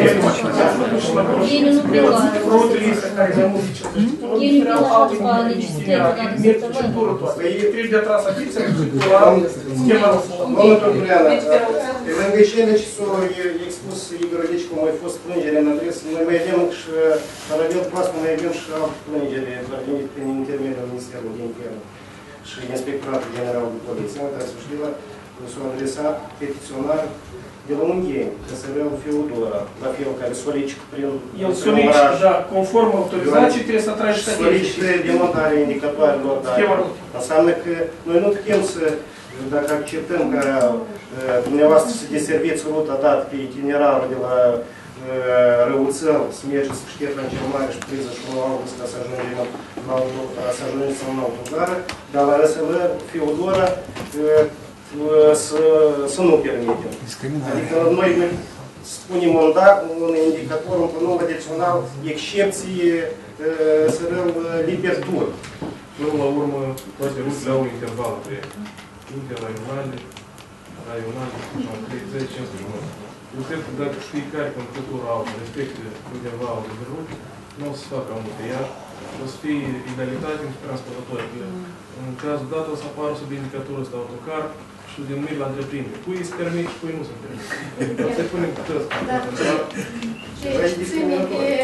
fac Geniu nu prelua. Rutele astea care mai mult zice. Geniu nu prelua după necesități odată săptămână. Trebuie de atras achiță, la schema Domnul Turculeana, pe lângă cele ce s-au expus Igor Odici, cum a fost plângere în adresă, noi mai avem și, paralel cu asta, mai avem și alte plângere venite prin intermediul Ministerului de Interne și Inspectoratul General de Poliție. Uitați, să știi, s-au adresat petiționar de la Ungheni, Căsărel Feodora, la fel care solicită prin el solicită, da, conform autorizației, trebuie să atragi statistici. Solicită demontarea indicatoarelor, dar înseamnă că noi nu putem să, dacă acceptăm ca dumneavoastră să deserviți ruta dată pe itinerarul de la Răuțel, să mergeți cu Ștefan cel Mare și treizeci și unu august ca să ajungeți în autogară, dar la R S L Feodora să, să nu permitem. Adică noi spunem un da, un indicator, un pronom adițional, excepție, să rău liber tur. Până la urmă, toate rutele au interval între interregionale, raionale, treizeci cincizeci de minute. Eu cred că dacă fiecare conducător auto respectă intervalul de rute, nu o să se facă ambuteiaj, o să fie egalitate între transportatori. În cazul dat o să apară sub indicatorul ăsta autocar și denumiri la întreprindere. Cui se permite și cui nu se permite. Să punem cu toți. Ce ține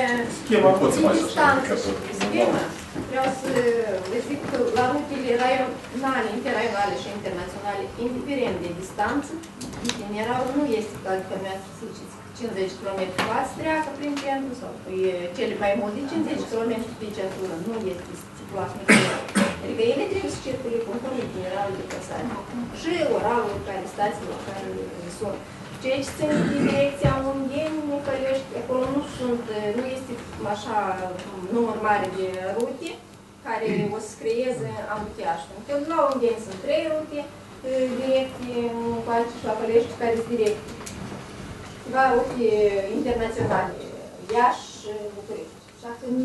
de distanță și schemă, vreau să vă zic că la rutele raionale, interraionale și internaționale, indiferent de distanță, itinerarul nu este ca că mi-a spus cincizeci de kilometri poate să treacă prin centru sau cele mai mult de cincizeci de kilometri pe centură, nu este stipulat niciodată. Adică ele trebuie să circule conform itinerarul de păsare și orarul care stațiilor care sunt. Ceea ce ține de direcția Ungheni, Nicălești, acolo nu sunt, nu este așa număr mare de rute care o să creeze ambutiaj. La Ungheni sunt trei rute directe în Coace și la Călești care sunt directe. Câteva rute internaționale, Iași, București. Și atunci,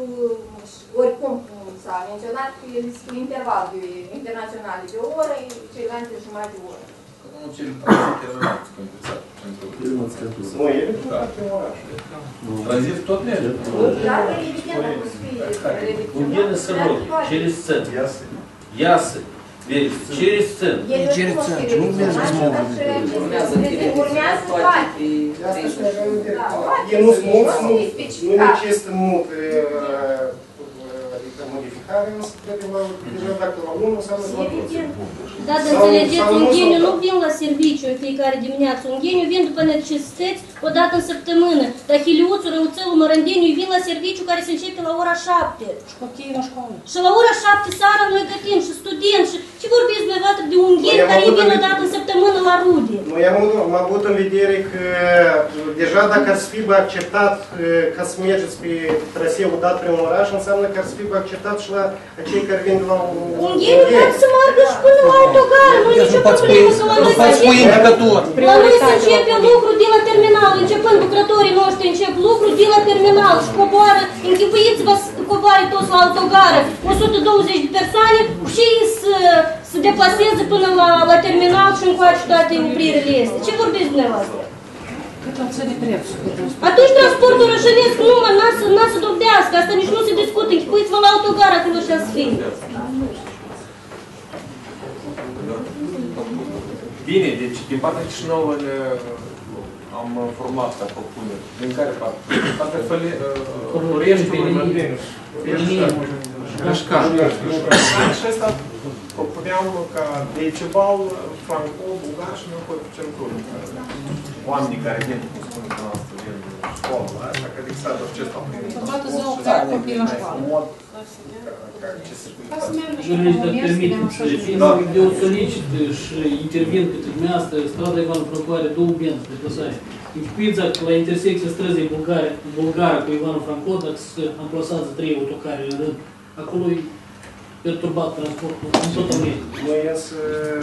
oricum s-a menționat că este un interval de internaționale de o oră, celelalte jumătate de oră. Nu, cel tranzit era interesat. Nu, ele sunt foarte oraș. Tranzit tot merge. Da, evident, nu spui. Ungheni să rog, через центр. Ясы. Через центр. Через центр. Nu merge Urmează Urmează toate. E nu sunt nu necesită mult modificare, însă trebuie la deja dacă la unul înseamnă la toți. Da, dar înțelegeți, Ungheniu nu vin la serviciu în fiecare dimineață. Ungheniu vin după necesități o dată în săptămână. Dar Hiliuțul, Răuțelul, Mărândeniu vin la serviciu care se începe la ora șapte. Și la ora șapte seara noi gătim și studenți și ce vorbiți dumneavoastră de Ungheni care vin o dată în săptămână la rude? Noi am avut în vedere că deja dacă ați fi acceptat ca să mergeți pe traseul dat prin oraș, înseamnă că ați fi acceptat și la cei care vin de la Ungheniu poate să meargă și până la autogară, nu e nicio problemă, că la noi se începe, la noi se începe lucru de la terminal, începând lucrătorii noștri încep lucru de la terminal și coboară, închipuiți-vă să coboare toți la autogară, o sută douăzeci de persoane și să se deplaseze până la, la terminal și încoace toate opririle este. Ce vorbiți dumneavoastră? Atunci transportul rășănesc numai n-a să dobdească, asta nici nu se discută, închipuiți-vă la autogară acolo și să fie. Bine, deci din partea Chișinăului am format ca propuneri. Din care parte? Partea Floreștiului, Mădriniș. Cașcar. Și asta propuneam ca Decebal, Franco, Bulgar și noi cu centură. Oamenii care vin, cum spune că noastră, vin de școală, asta, că există acesta. Toată ziua pleacă copiii la școală. Jurnaliști, dacă permitem, de o solicit și intervin către dumneavoastră, strada Ivan Francoare, două benzi de păsare. Închipuiți dacă la intersecția străzii Bulgară cu Ivan Franco, dacă se amplasează trei autocare în rând, acolo e perturbat transportul în tot America. Noi însă...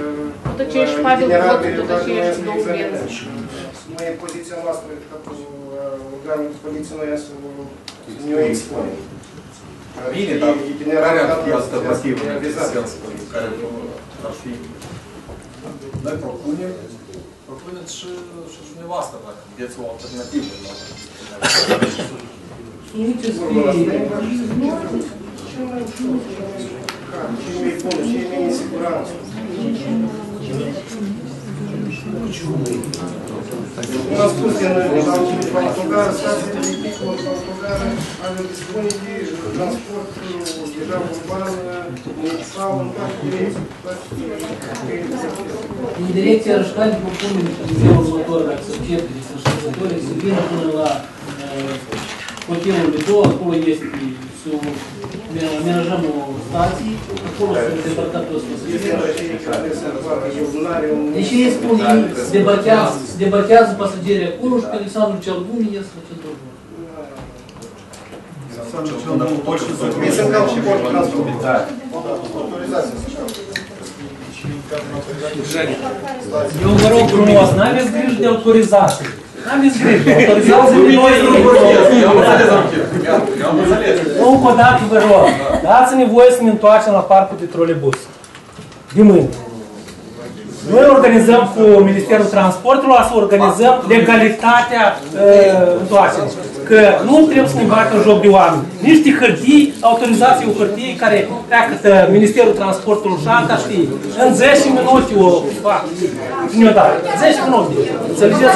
Tot ce ești Pavel Botă, tot ce ești două benzi. Noi în poziția noastră, ca organul poliției să ne o expună. Bine, dar care ar fi alternativă în acest sens? Care ar fi... Noi propunem, propuneți și, și dumneavoastră, dacă vedeți o alternativă. Ce mai bună, ce mai în siguranță. Cum am spus, din autogară, stațiile de pic, autogară, ale dispune de transport deja urban, municipal, în toate direcții. În direcția Rășcani propunem în ziua următoare, dacă se începe de sărbători, să vină până la hotelul de două, acolo este să amenajăm o stație, acolo să depărtăm toți pasagerii. Deci ei spune, se debatează pasagerii acolo și pe Alexandru cel Bun ies la centrul Bun. Trebuie să încalc și portul transport. Eu vă rog frumos, n-aveți grijă de autorizație. N-aveți grijă, autorizați de noi. Încă o dată vă rog, dați-ne voie să ne întoarcem la parcul de trolebus. De mâine. Noi organizăm cu Ministerul Transportului, să organizăm legalitatea uh, întoarcerii. Că nu trebuie să ne bată în joc de oameni. Niște hârtii, autorizații cu hârtii care pleacă Ministerul Transportului și alta știi. În zece minute o fac. Nu da, zece minute. Înțelegeți?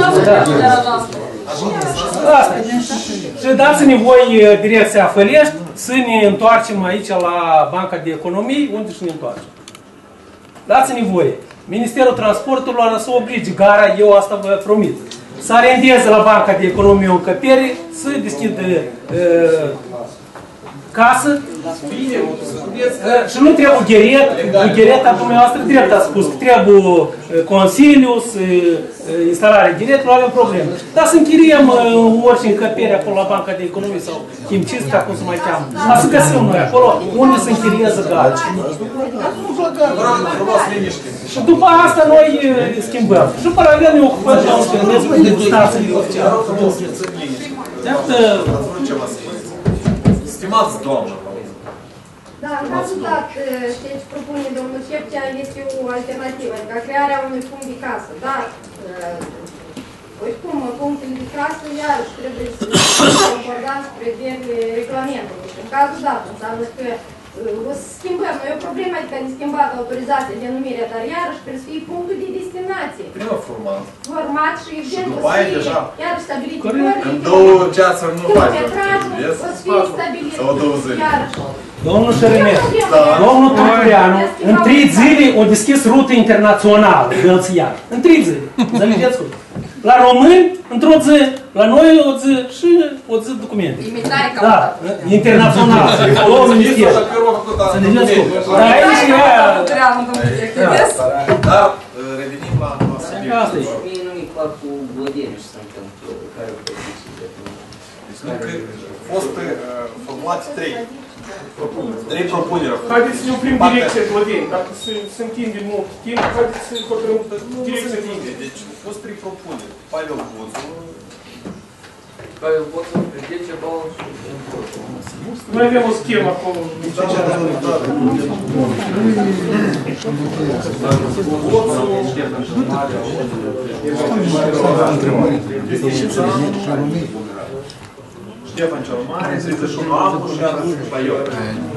Da. Asta. Și dați-ne voi direcția Fălești să ne întoarcem aici la Banca de Economie, unde și ne întoarcem. Dați-ne voie. Ministerul Transportului a să oblige gara, eu asta vă promit. Să arendeze la Banca de Economie o încăpere, să deschidă uh, casă uh, și nu trebuie gheret, ghereta dumneavoastră drept a spus că trebuie uh, consiliu, să, uh, instalarea gheretului, avem probleme. Dar să închiriem uh, orice încăpere acolo la Banca de Economie sau Chimcisca, cum se mai cheamă. Dar să găsim noi acolo unde se închiriază gara. Și după asta noi schimbăm. Și paralel ne ocupăm de un de stații oficiale. Stimați doamnă! Da, în cazul dat, ceea ce propune domnul Șepcea este o alternativă, adică crearea unui punct de casă, dar oricum, punctele de casă, iarăși trebuie să fie concordați cu prevederile regulamentului. Și în cazul dat, înseamnă că o să schimbăm. Nu e o problemă, adică de schimbat autorizația de numire, dar iarăși trebuie să fie punctul de destinație. Primă format. Format și evident o să fie iarăși stabilit în două ceasuri nu faci. O să fie stabilit. Sau două zile. Domnul Șeremir, domnul Turcureanu, în trei zile o deschis rută internațională de Hălțiar. În trei zile. Înțelegeți cum? La români, într-o zi, la noi o zi și o zi documente. Da, internațional. Două ministeri. Înțelegeți cum? Dar aici e aia... Dar revenim la subiect. Asta e. Mie nu mi-e clar cu Vlădeniu și să întâmplă, care o poziție de Au fost formulate trei. Trei propuneri. Haideți să ne oprim direcția Vlădeni. Dacă se întinde mult timp, haideți să hotărâm direcția de Indie. Deci au fost trei propuneri. Pavel Boțu. Pavel Boțu, Regece Bal și Noi avem o schemă acolo. Ștefan cel Mare, treizeci și unu Apu și atunci Baior.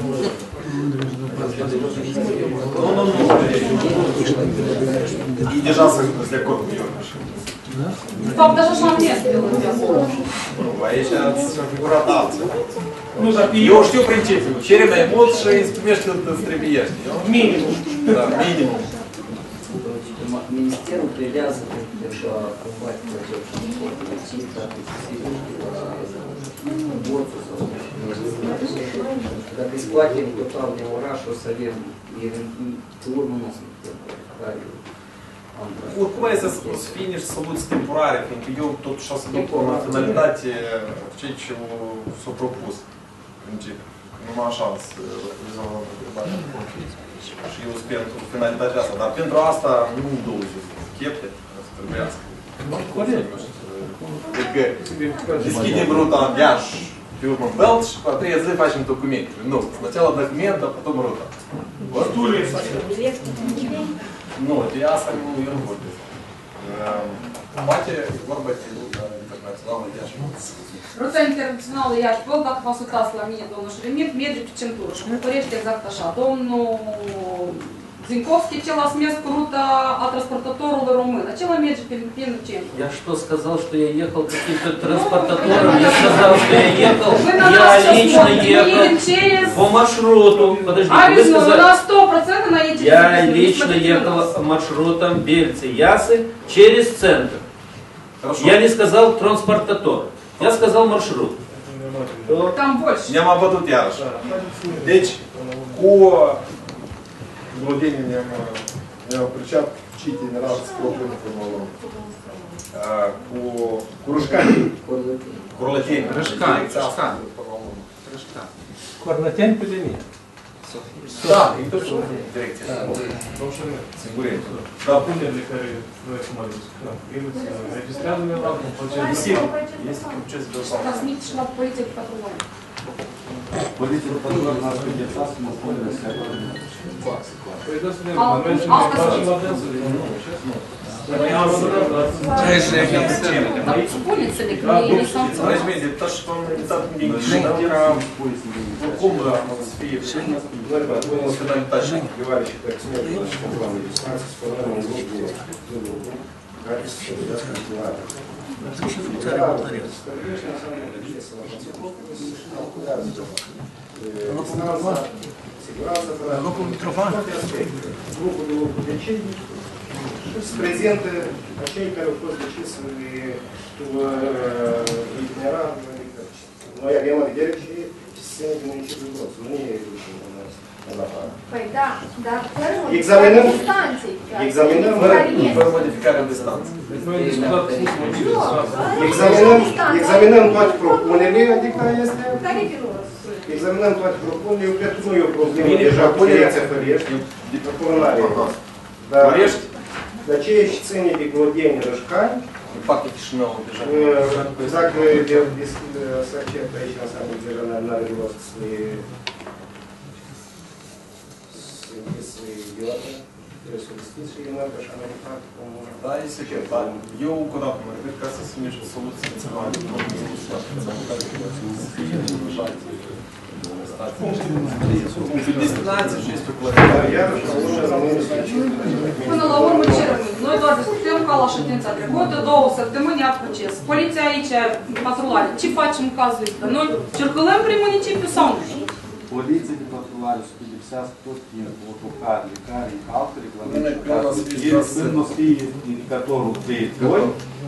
Nu, nu, nu. E deja sunt de acord cu Iorgaș. De fapt, așa și-am este. Aici ați figurat alții. Nu, dar eu știu principiul. Cere mai mult și îți primești cât îți trebuiește. Minimum. Da, minimum. Ministerul pledează pentru a combate acel transport ilicit, dacă se Boțul sau dacă îi scoatem total din oraș, o să avem, pe urmă nu o să putem care Oricum este să fie niște soluții temporare, pentru că eu totuși o să duc la finalitate ceea ce s-a propus în principiu. Numai așa să rezolvăm întrebarea de conflict. Și eu sunt pentru finalitatea asta, dar pentru asta nu două zile. Chepte, să trebuiască. Corect. Adică deschidem ruta în Iași, pe urmă în Belt și pe a treia zi facem documente. Nu, sначала document, dar потом ruta. Nu, de asta nu, eu nu vorbesc. Poate vorba de ruta internațională Iași. Ruta internațională Iași, Băl, dacă v-ați uitați la mine, domnul Șeremet, merge pe centură și mărturește exact așa. Domnul Зинковский, acela a mers cu ruta a transportatorului român. Acela merge pe prin centru. Я что сказал, что я ехал каким-то транспортатором? Я сказал, что я ехал, я лично ехал по маршруту. Подождите, вы сказали... на сто процентов наедете. Я лично ехал маршрутом Бельцы-Ясы через центр. Я не сказал транспортатор. Я сказал маршрут. Там больше. Ne-am abătut iarăși. Deci, cu владение ne-au причат ci general spropune cu cu Rușcani. Corlăteni. Rușcani. Rușcani. Corlăteni pe linie. Da, e tot și direcția. Sigurie. Dar punerile care noi acum le discutăm, ele se registrează undeva în proces? Sigur, este proces de osam. Transmite și la poliție de patruloare. Poliția de patruloare n-ar fi de față, mă spune de seara. Păi da să vedem, noi mergem la facem la dânsului. Spuneți-le că ei ne sancționează. Разумеется, то, что он результат ну, кому să fie Locul Mitrovan. Grupul de lucru de cei și prezintă acei care au fost decis itinerar. Noi avem în vedere și sistemul de municipiul Groț. Nu e în afară. Păi da, dar fără Examinăm, modificarea distanței. examinăm, fără modificarea distanței. Examinăm, examinăm toate propunerile, adică este... Tarifele Examinăm toate propunerile, eu cred că nu e o problemă deja cu direcția Fărești, de propunare. Dar de aceea și ține de Glodeni Rășcani, Partea Chișinău deja. dacă să accept aici, înseamnă că deja n-are rost să le iată, trebuie să le schiți și eu așa mai departe. Da, este ok, dar eu încă o dată mă repet ca să se miște soluții naționale, Punctul de destinație și speculare. Până la urmă ce rămâne? Noi doar discutăm ca la ședința trecută, două săptămâni a proces. Poliția aici, patrulare, ce facem în cazul ăsta? Noi circulăm prin municipiu sau nu? Poliția de patrulare să pedepsească tot timpul autocarele care încalcă regulamentul când o să fie indicatorul trei doi.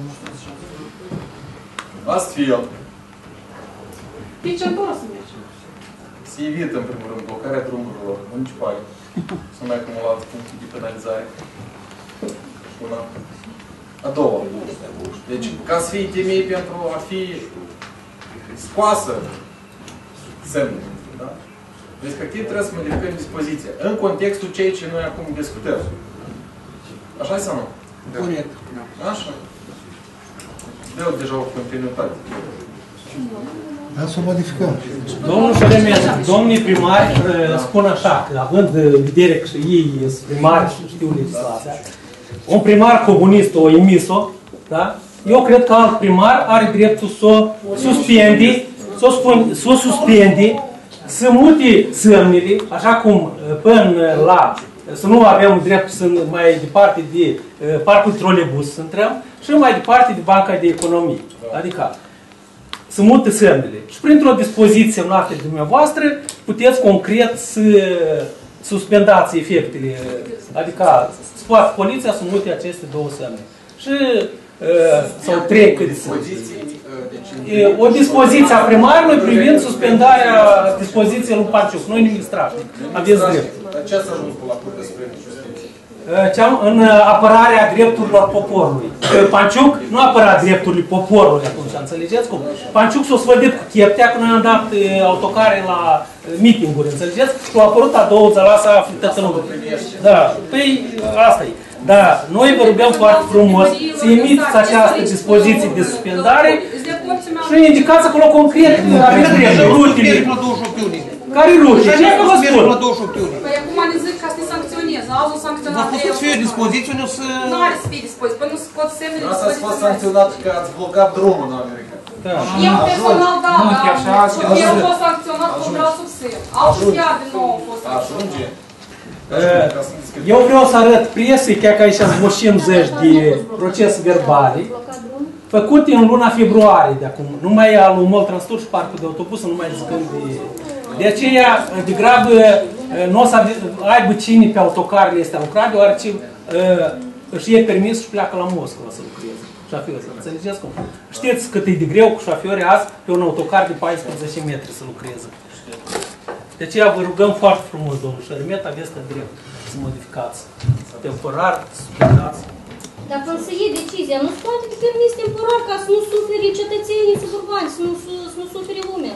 Astfel. Pe centură să mergem. Se evită, în primul rând, blocarea drumurilor municipale. Să mai acumulați puncte de penalizare. Una. A doua. Deci, ca să fie temei pentru a fi scoasă semnul, da? Respectiv, trebuie să modificăm dispoziția. În contextul ceea ce noi acum discutăm. Așa-i sau nu? Corect. Așa. Dă-o deja o continuitate. Da, să o modificăm. Domnul Șeremet, domnii primari spun așa, că având în vedere că ei sunt primari și știu legislația, un primar comunist o emis-o, da? Eu cred că alt primar are dreptul să o suspende, să o, spun, să o suspende, să mute sărnile, așa cum până la, să nu avem dreptul să mai departe de parcul trolebus să intrăm și mai departe de Banca de Economie. Adică să mută sărnile. Și printr-o dispoziție în actele dumneavoastră puteți concret să suspendați efectele, adică să poată poliția să mute aceste două sărne. Și sau trei cât sunt. O dispoziție a primarului privind suspendarea dispoziției lui Panciuc. Noi nimic strașnic. Aveți drept. Ce ați ajuns la Curtea Supremă de Justiție? În apărarea drepturilor poporului. Panciuc nu apăra drepturile poporului atunci, înțelegeți cum? Panciuc s-a sfădit cu cheptea când noi am dat autocare la meeting-uri, înțelegeți? Și a apărut a doua zi la asta aflită să nu. Da, păi asta e. Da, noi vă rugăm foarte frumos să emiteți această dispoziție de suspendare și indicați acolo concret care trebuie rutele. Care rute? Ce vă spun? Păi acum ne zic ca să te sancționeze, azi o sancționat V-a fost să fie dispoziție, nu să... Nu are să fie dispoziție, păi nu se pot semnele Asta ați fost sancționat că ați blocat drumul în America. Eu personal, da, da, eu am fost sancționat cu vreau sub semn. Alții chiar din nou au fost sancționat. Eu vreau să arăt presei, chiar că aici sunt cincizeci de procese verbale, făcute în luna februarie de acum. Nu mai e al Mall Transport și parcul de autobuz, nu mai zicând de... De aceea, degrabă, nu o să aibă cine pe autocarele astea lucra, deoarece își iei permis și pleacă la Moscova să lucreze. Șoferul, să înțelegeți cum? Știți cât e de greu cu șoferi azi pe un autocar de paisprezece metri să lucreze. De aceea vă rugăm foarte frumos, domnul Șermet, aveți drept să modificați temporar, să suspendați. Dar când se iei decizia, nu se poate de permis temporar ca să nu suferi cetățenii suburbani, să nu, să nu suferi lumea.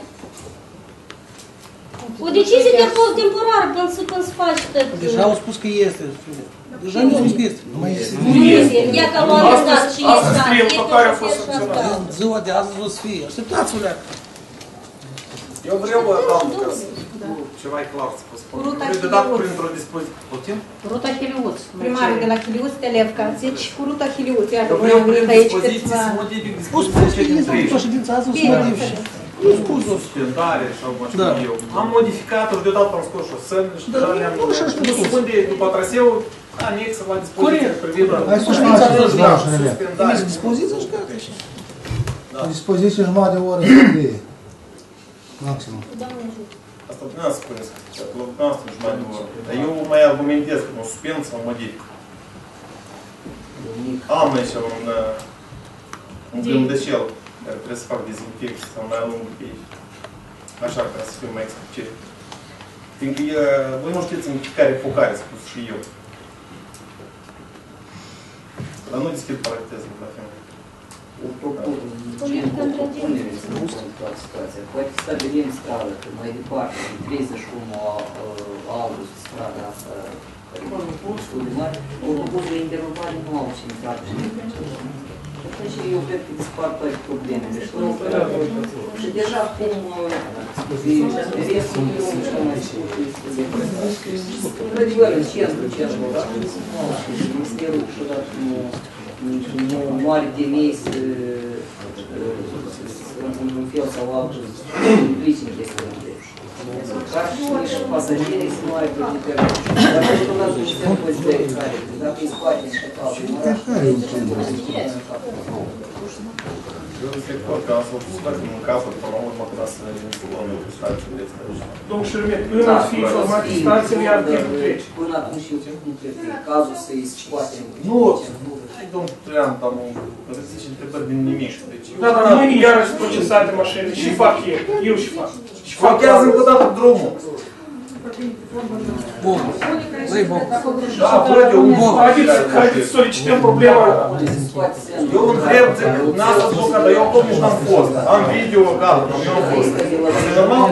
O decizie de fost temporară până să, până să faci tot. Deja au spus că este. Deja au spus că este. Nu mai este. Nu este. Ia că luăm dat și este dat. Ziua de azi o să fie. Așteptați-o leacă. Eu vreau, doamnă, ca să ceva e clar să vă spun. Vreau de dat printr-o dispoziție. Putem? Ruta Heliuț. Primarul de la Heliuț, Televca, zici cu ruta Heliuț. Iată, Eu noi vreau am prin venit aici dispoziție câțiva... să modific dispoziția din trei. Ședința azi o să modifice. Nu spus o suspendare sau mă știu eu. Am modificat-o și deodată am scos și o sân și deja le-am... Nu spune după traseu anexă la dispoziție privind la... Hai să știți, da, suspendare. Dispoziție și gata. Dispoziție jumătate de oră să fie. Maximum. Asta dumneavoastră spuneți, că la dumneavoastră jumătate de oră. Dar eu mai argumentez că mă suspend sau mă modific. Am aici un, un gândășel care trebuie să fac dezinfecție sau mai lung pe aici. Așa ca să fiu mai explicit. Fiindcă voi nu știți în care focare spus și eu. Dar nu deschid parantezul la film. O propunere, să nu sunt toată situația. Poate stabilim stradă, că mai departe, în treizeci și unu august, strada asta, care e destul de mare, autobuzul interurban nu au ce intra și atunci eu cred că dispar toate problemele. Și deja cum restul eu nu mai spus, într-adevăr, în centru, centrul orașului, și Ministerul niciodată nu are temei să într-un fel sau altul să implice în chestiunea de ca și nici pasagerii să nu ai probleme. Dacă e totodată un sistem pozitiv care, dacă îi scoate și total, în oraș, eu zic că am să scoatem în capăt, până la urmă, când să ne instalăm în stațiile astea. Domnul Șermet, până ar fi informat stațiile, iar timpul trece. Până atunci eu nu cred că e cazul să-i scoatem. Nu, domnul Trian, am o zice întrebări din nimic. Da, dar mâine iarăși procesate mașini. Și fac eu, eu și fac. Și fachează încă o dată drumul. Bun. Vrei bun. Da, văd eu un bun. Haideți să solicităm problema. Eu întreb, n-ați blocat, dar eu acum nici n-am fost. Am video, gata, nu am fost. E normal?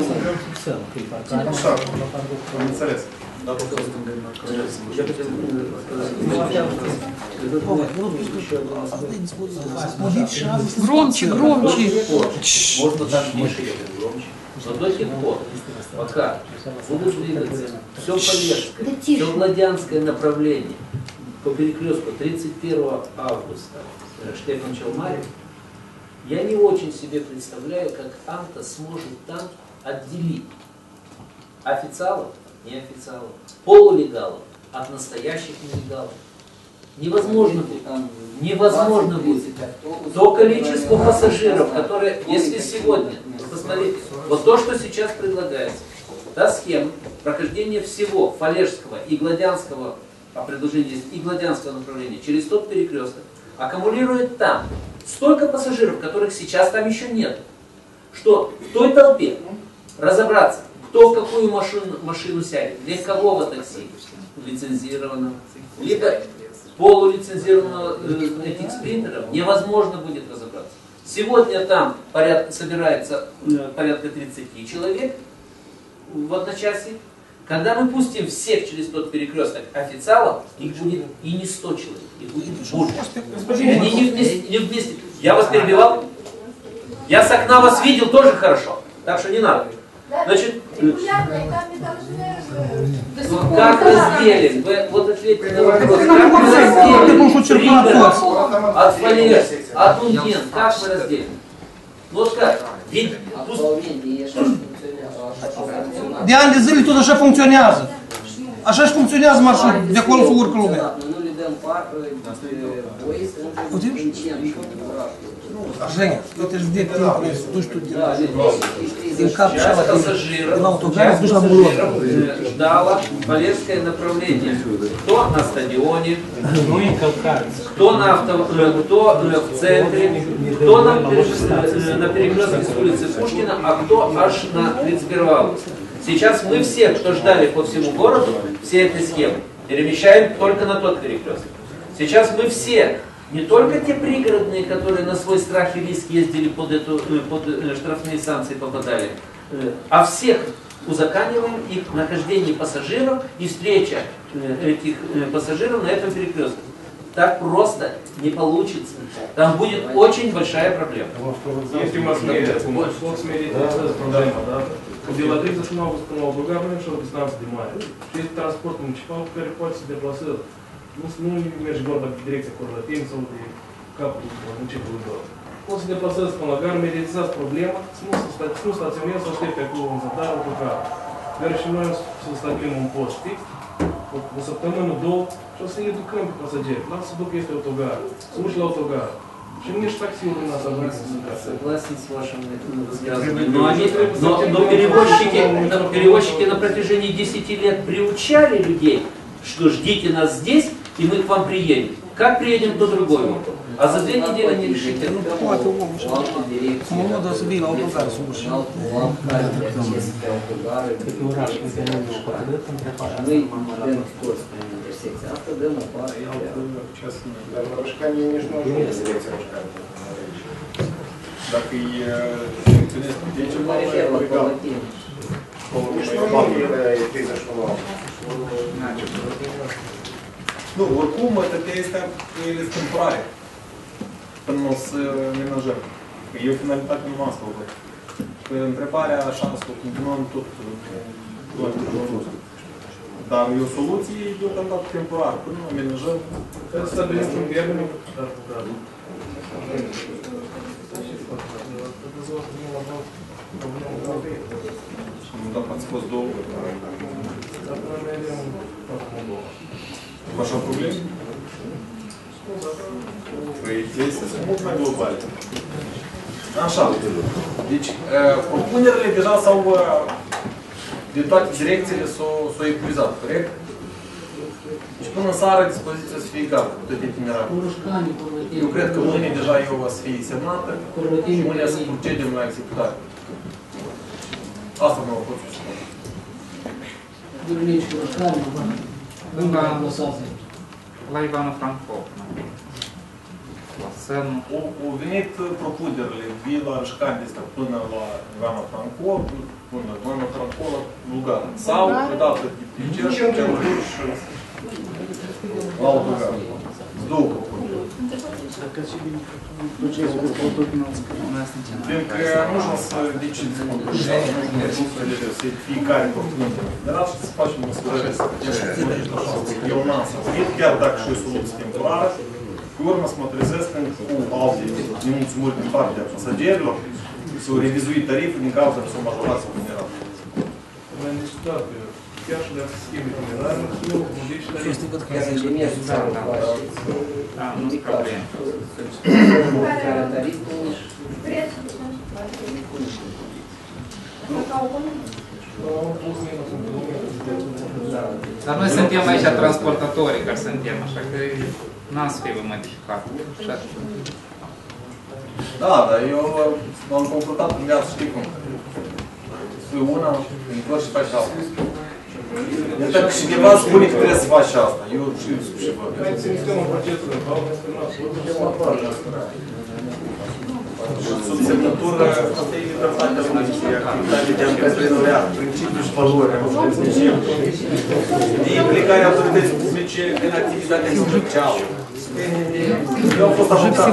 Așa, am înțeles. Громче, громче. Можно так меньше ехать громче. Но до тех пор, пока будут двигаться все Полежское, все Гладянское направление по перекрестку тридцать первого августа Штефан-Челмарев, я не очень себе представляю, как АМТА сможет там отделить официалов, неофициалов, полулегалов от настоящих нелегалов. Невозможно будет. Невозможно будет. То количество пассажиров, которые, если сегодня, посмотрите, вот то, что сейчас предлагается, та схема прохождения всего Фалежского и Гладянского, по предложению и Гладянского направления, через тот перекресток, аккумулирует там столько пассажиров, которых сейчас там еще нет, что в той толпе разобраться, кто в какую машину, машину сядет, легкового такси, лицензированного, либо полулицензированного э, этих спринтеров, невозможно будет разобраться. Сегодня там порядка, собирается э, порядка тридцати человек в одночасье, Когда мы пустим всех через тот перекресток официалов, их будет и не сто человек, их будет больше. Они не вместе, не вместе. Я вас перебивал? Я с окна вас видел тоже хорошо, так что не надо. Значит, как разделим? Вы вот ответьте на вопрос. Как мы разделим? Пригород от фалер, от Унден, как мы разделим? Ну как? Ведь De ani de zile tot așa funcționează. Așa și funcționează marșrutul, de acolo se urcă lumea. Женя, это же где ты душ тут делаешь? Din autogare duci la Bulon. Ждало Валерское направление. Кто на стадионе, кто на авто, кто в центре, кто на, на перекрестке с улицы Пушкина, а кто аж на тридцать первого августа. Сейчас мы все, кто ждали по всему городу, все этой схемы, перемещаем только на тот перекресток. Сейчас мы все, не только те пригородные, которые на свой страх и риск ездили под, эту, под штрафные санкции попадали, а всех узакониваем их нахождение пассажиров и встреча этих пассажиров на этом перекрестке. Так просто не получится. Там будет очень большая проблема. Если мы смотрим, проблема, да? Дела тридцать августа на Болгар, мы шел пятнадцать мая. Если транспорт муниципал, переход себе пласы, ну, между городом дирекция корпоративцев и как муниципал город. После процесса Болгар, медицинская проблема, смысл стационарного состояния, как он задал, пока. Дальше мы составим пост фикс. В септемврию до, что se educăm pe pasageri, lasă duc este autogar, să urci la autogar. Și nici taxiul nu нас обратно. Согласен с вашим высказыванием. Но, они, но, но перевозчики, но перевозчики на протяжении десяти лет приучали людей, что ждите нас здесь, и мы к вам приедем. Как приедем, то другой вопрос. А за две недели не решите. Мало да să vii la autogar să urci. Asta dăm o parte. Dar la Roșcani nici nu ajung în direcția Roșcani. Dacă îi selecționezi pe ce mai legal. Nici nu e treizeci și unu. Nu, oricum, tătea este ele temporare. Până o să menajăm. Că e o finalitate noastră. Că întrebarea așa, să continuăm tot. Dar e o soluție deocamdată temporară, până o menajăm. Trebuie să stabilim un termen, dar cu gradul. Dacă ați fost două. Așa probleme? Păi, este sunt mult mai globale. Așa. Deci, propunerile deja s-au, din toate direcțiile s-au epuizat, corect? Deci până în seară dispoziția să fie gata, cu toate itinerarele. Eu cred că mâine deja eu o să fie semnată și mâine să procedem la executare. Asta mă pot să spun. La Ivana Franco. Au venit propunerile Vila Roșcani până la Ivana Franco, până la Ivana Franco la Bulgar. Sau câteodată de Cerș, la Bulgar. Două propuneri. Fiindcă nu știu să decizi să fiecare propunere. Dar așa să facem măsurări. Eu n-am să fie, chiar dacă și o soluție temporară, pe urmă să mă trezesc cu alte nemulțumiri din partea pasagerilor, să o revizui tariful din cauza că s-au majorat sau mineral. Am discutat chiar și dacă schimb itinerarul, nu modifici tariful. Chiar și mergi să faci. Da, nu-s probleme. Tariful Dar noi suntem aici transportatorii, care suntem, așa că n-am să fie modificat. Da, dar eu m-am confruntat în viață, știi cum? Spui una, întorci și faci alta. Dacă cineva spune că trebuie să faci asta, eu știu și văd. Hai să sistemul procesului, Sub semnătură, asta e libertatea României, activitatea de a împreunărea principiul și valori ale autorității. De implicarea autorității publice în activitatea socială. Eu am fost avocat.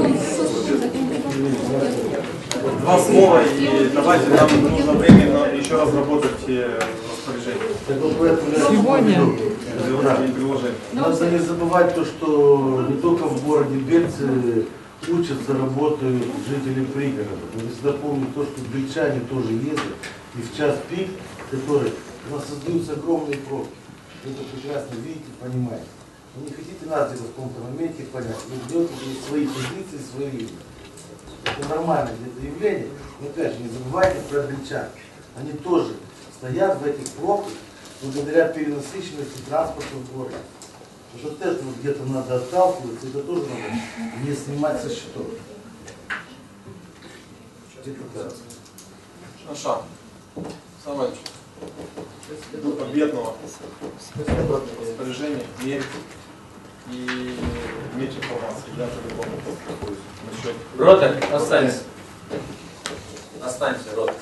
Два слова и давайте нам нужно время еще разработать распоряжение. Сегодня надо не забывать то, что не только в городе Бельцы учатся, работают жители пригорода. Вы всегда помните то, что бельчане тоже ездят, и в час пик, который у нас создаются огромные пробки. Вы это прекрасно видите, понимаете. Вы не хотите нас где-то в каком-то моменте понять, вы делаете свои позиции, свои виды. Это нормальное где-то явление, но опять же не забывайте про бельчан. Они тоже стоят в этих пробках благодаря перенасыщенности транспорта в городе. Потому что от этого где-то надо отталкиваться, это тоже надо не снимать со счетов. Наша. Самое победного распоряжения мерить и иметь информацию. Я по-любому насчет... Ротер, останься. Останься, Ротер.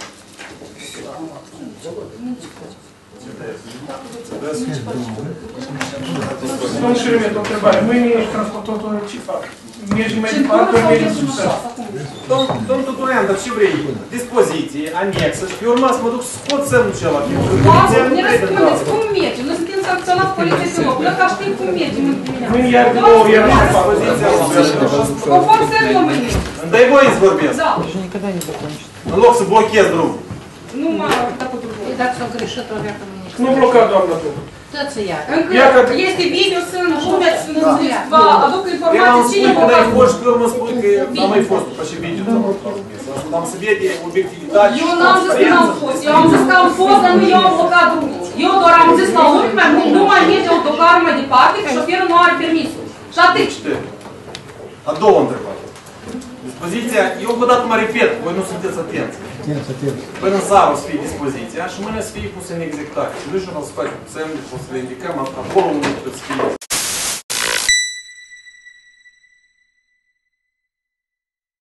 Domnul Șermet, o întrebare. Mâine ești transportator, ce fac? Mergi mai departe, mergi sus. Domnul Tuturean, dar ce vrei? Dispoziție, anexă și pe urmă să mă duc să scot semnul celălalt. Ne răspundeți, cum merge? Noi suntem sancționați poliția pe loc. Noi ca știm cum merge în dimineața. Mâine iar de două ori iar ce fac? O fac serios mâine. Îmi dai voie să vorbesc? Da. În loc să blochez drumul. Nu m-a dat cu drumul. И так все грешит, ребята, мы не Nu bloca, doamna tu. Toți ia. Încă este video, sunt puneți, vă aduc informații cine vă blocat. Eu v-am spus că nu spun că n-am mai fost după și video. Am să vede obiectivitate. Eu n-am zis că n-am fost, eu am zis că am fost, dar nu eu am blocat drumul. Eu doar am zis la urmă, nu mai merge autocarul mai departe, că șoferul nu are permisul. Și atât. A doua întrebare. Dispoziția, eu vă dat mă repet, voi nu sunteți atenți. Atenți, atenți. Până în seară o să fie dispoziția și mâine o să fie pusă în executare. Și nu și o să facem semne, o să le indicăm acolo unde trebuie să fie.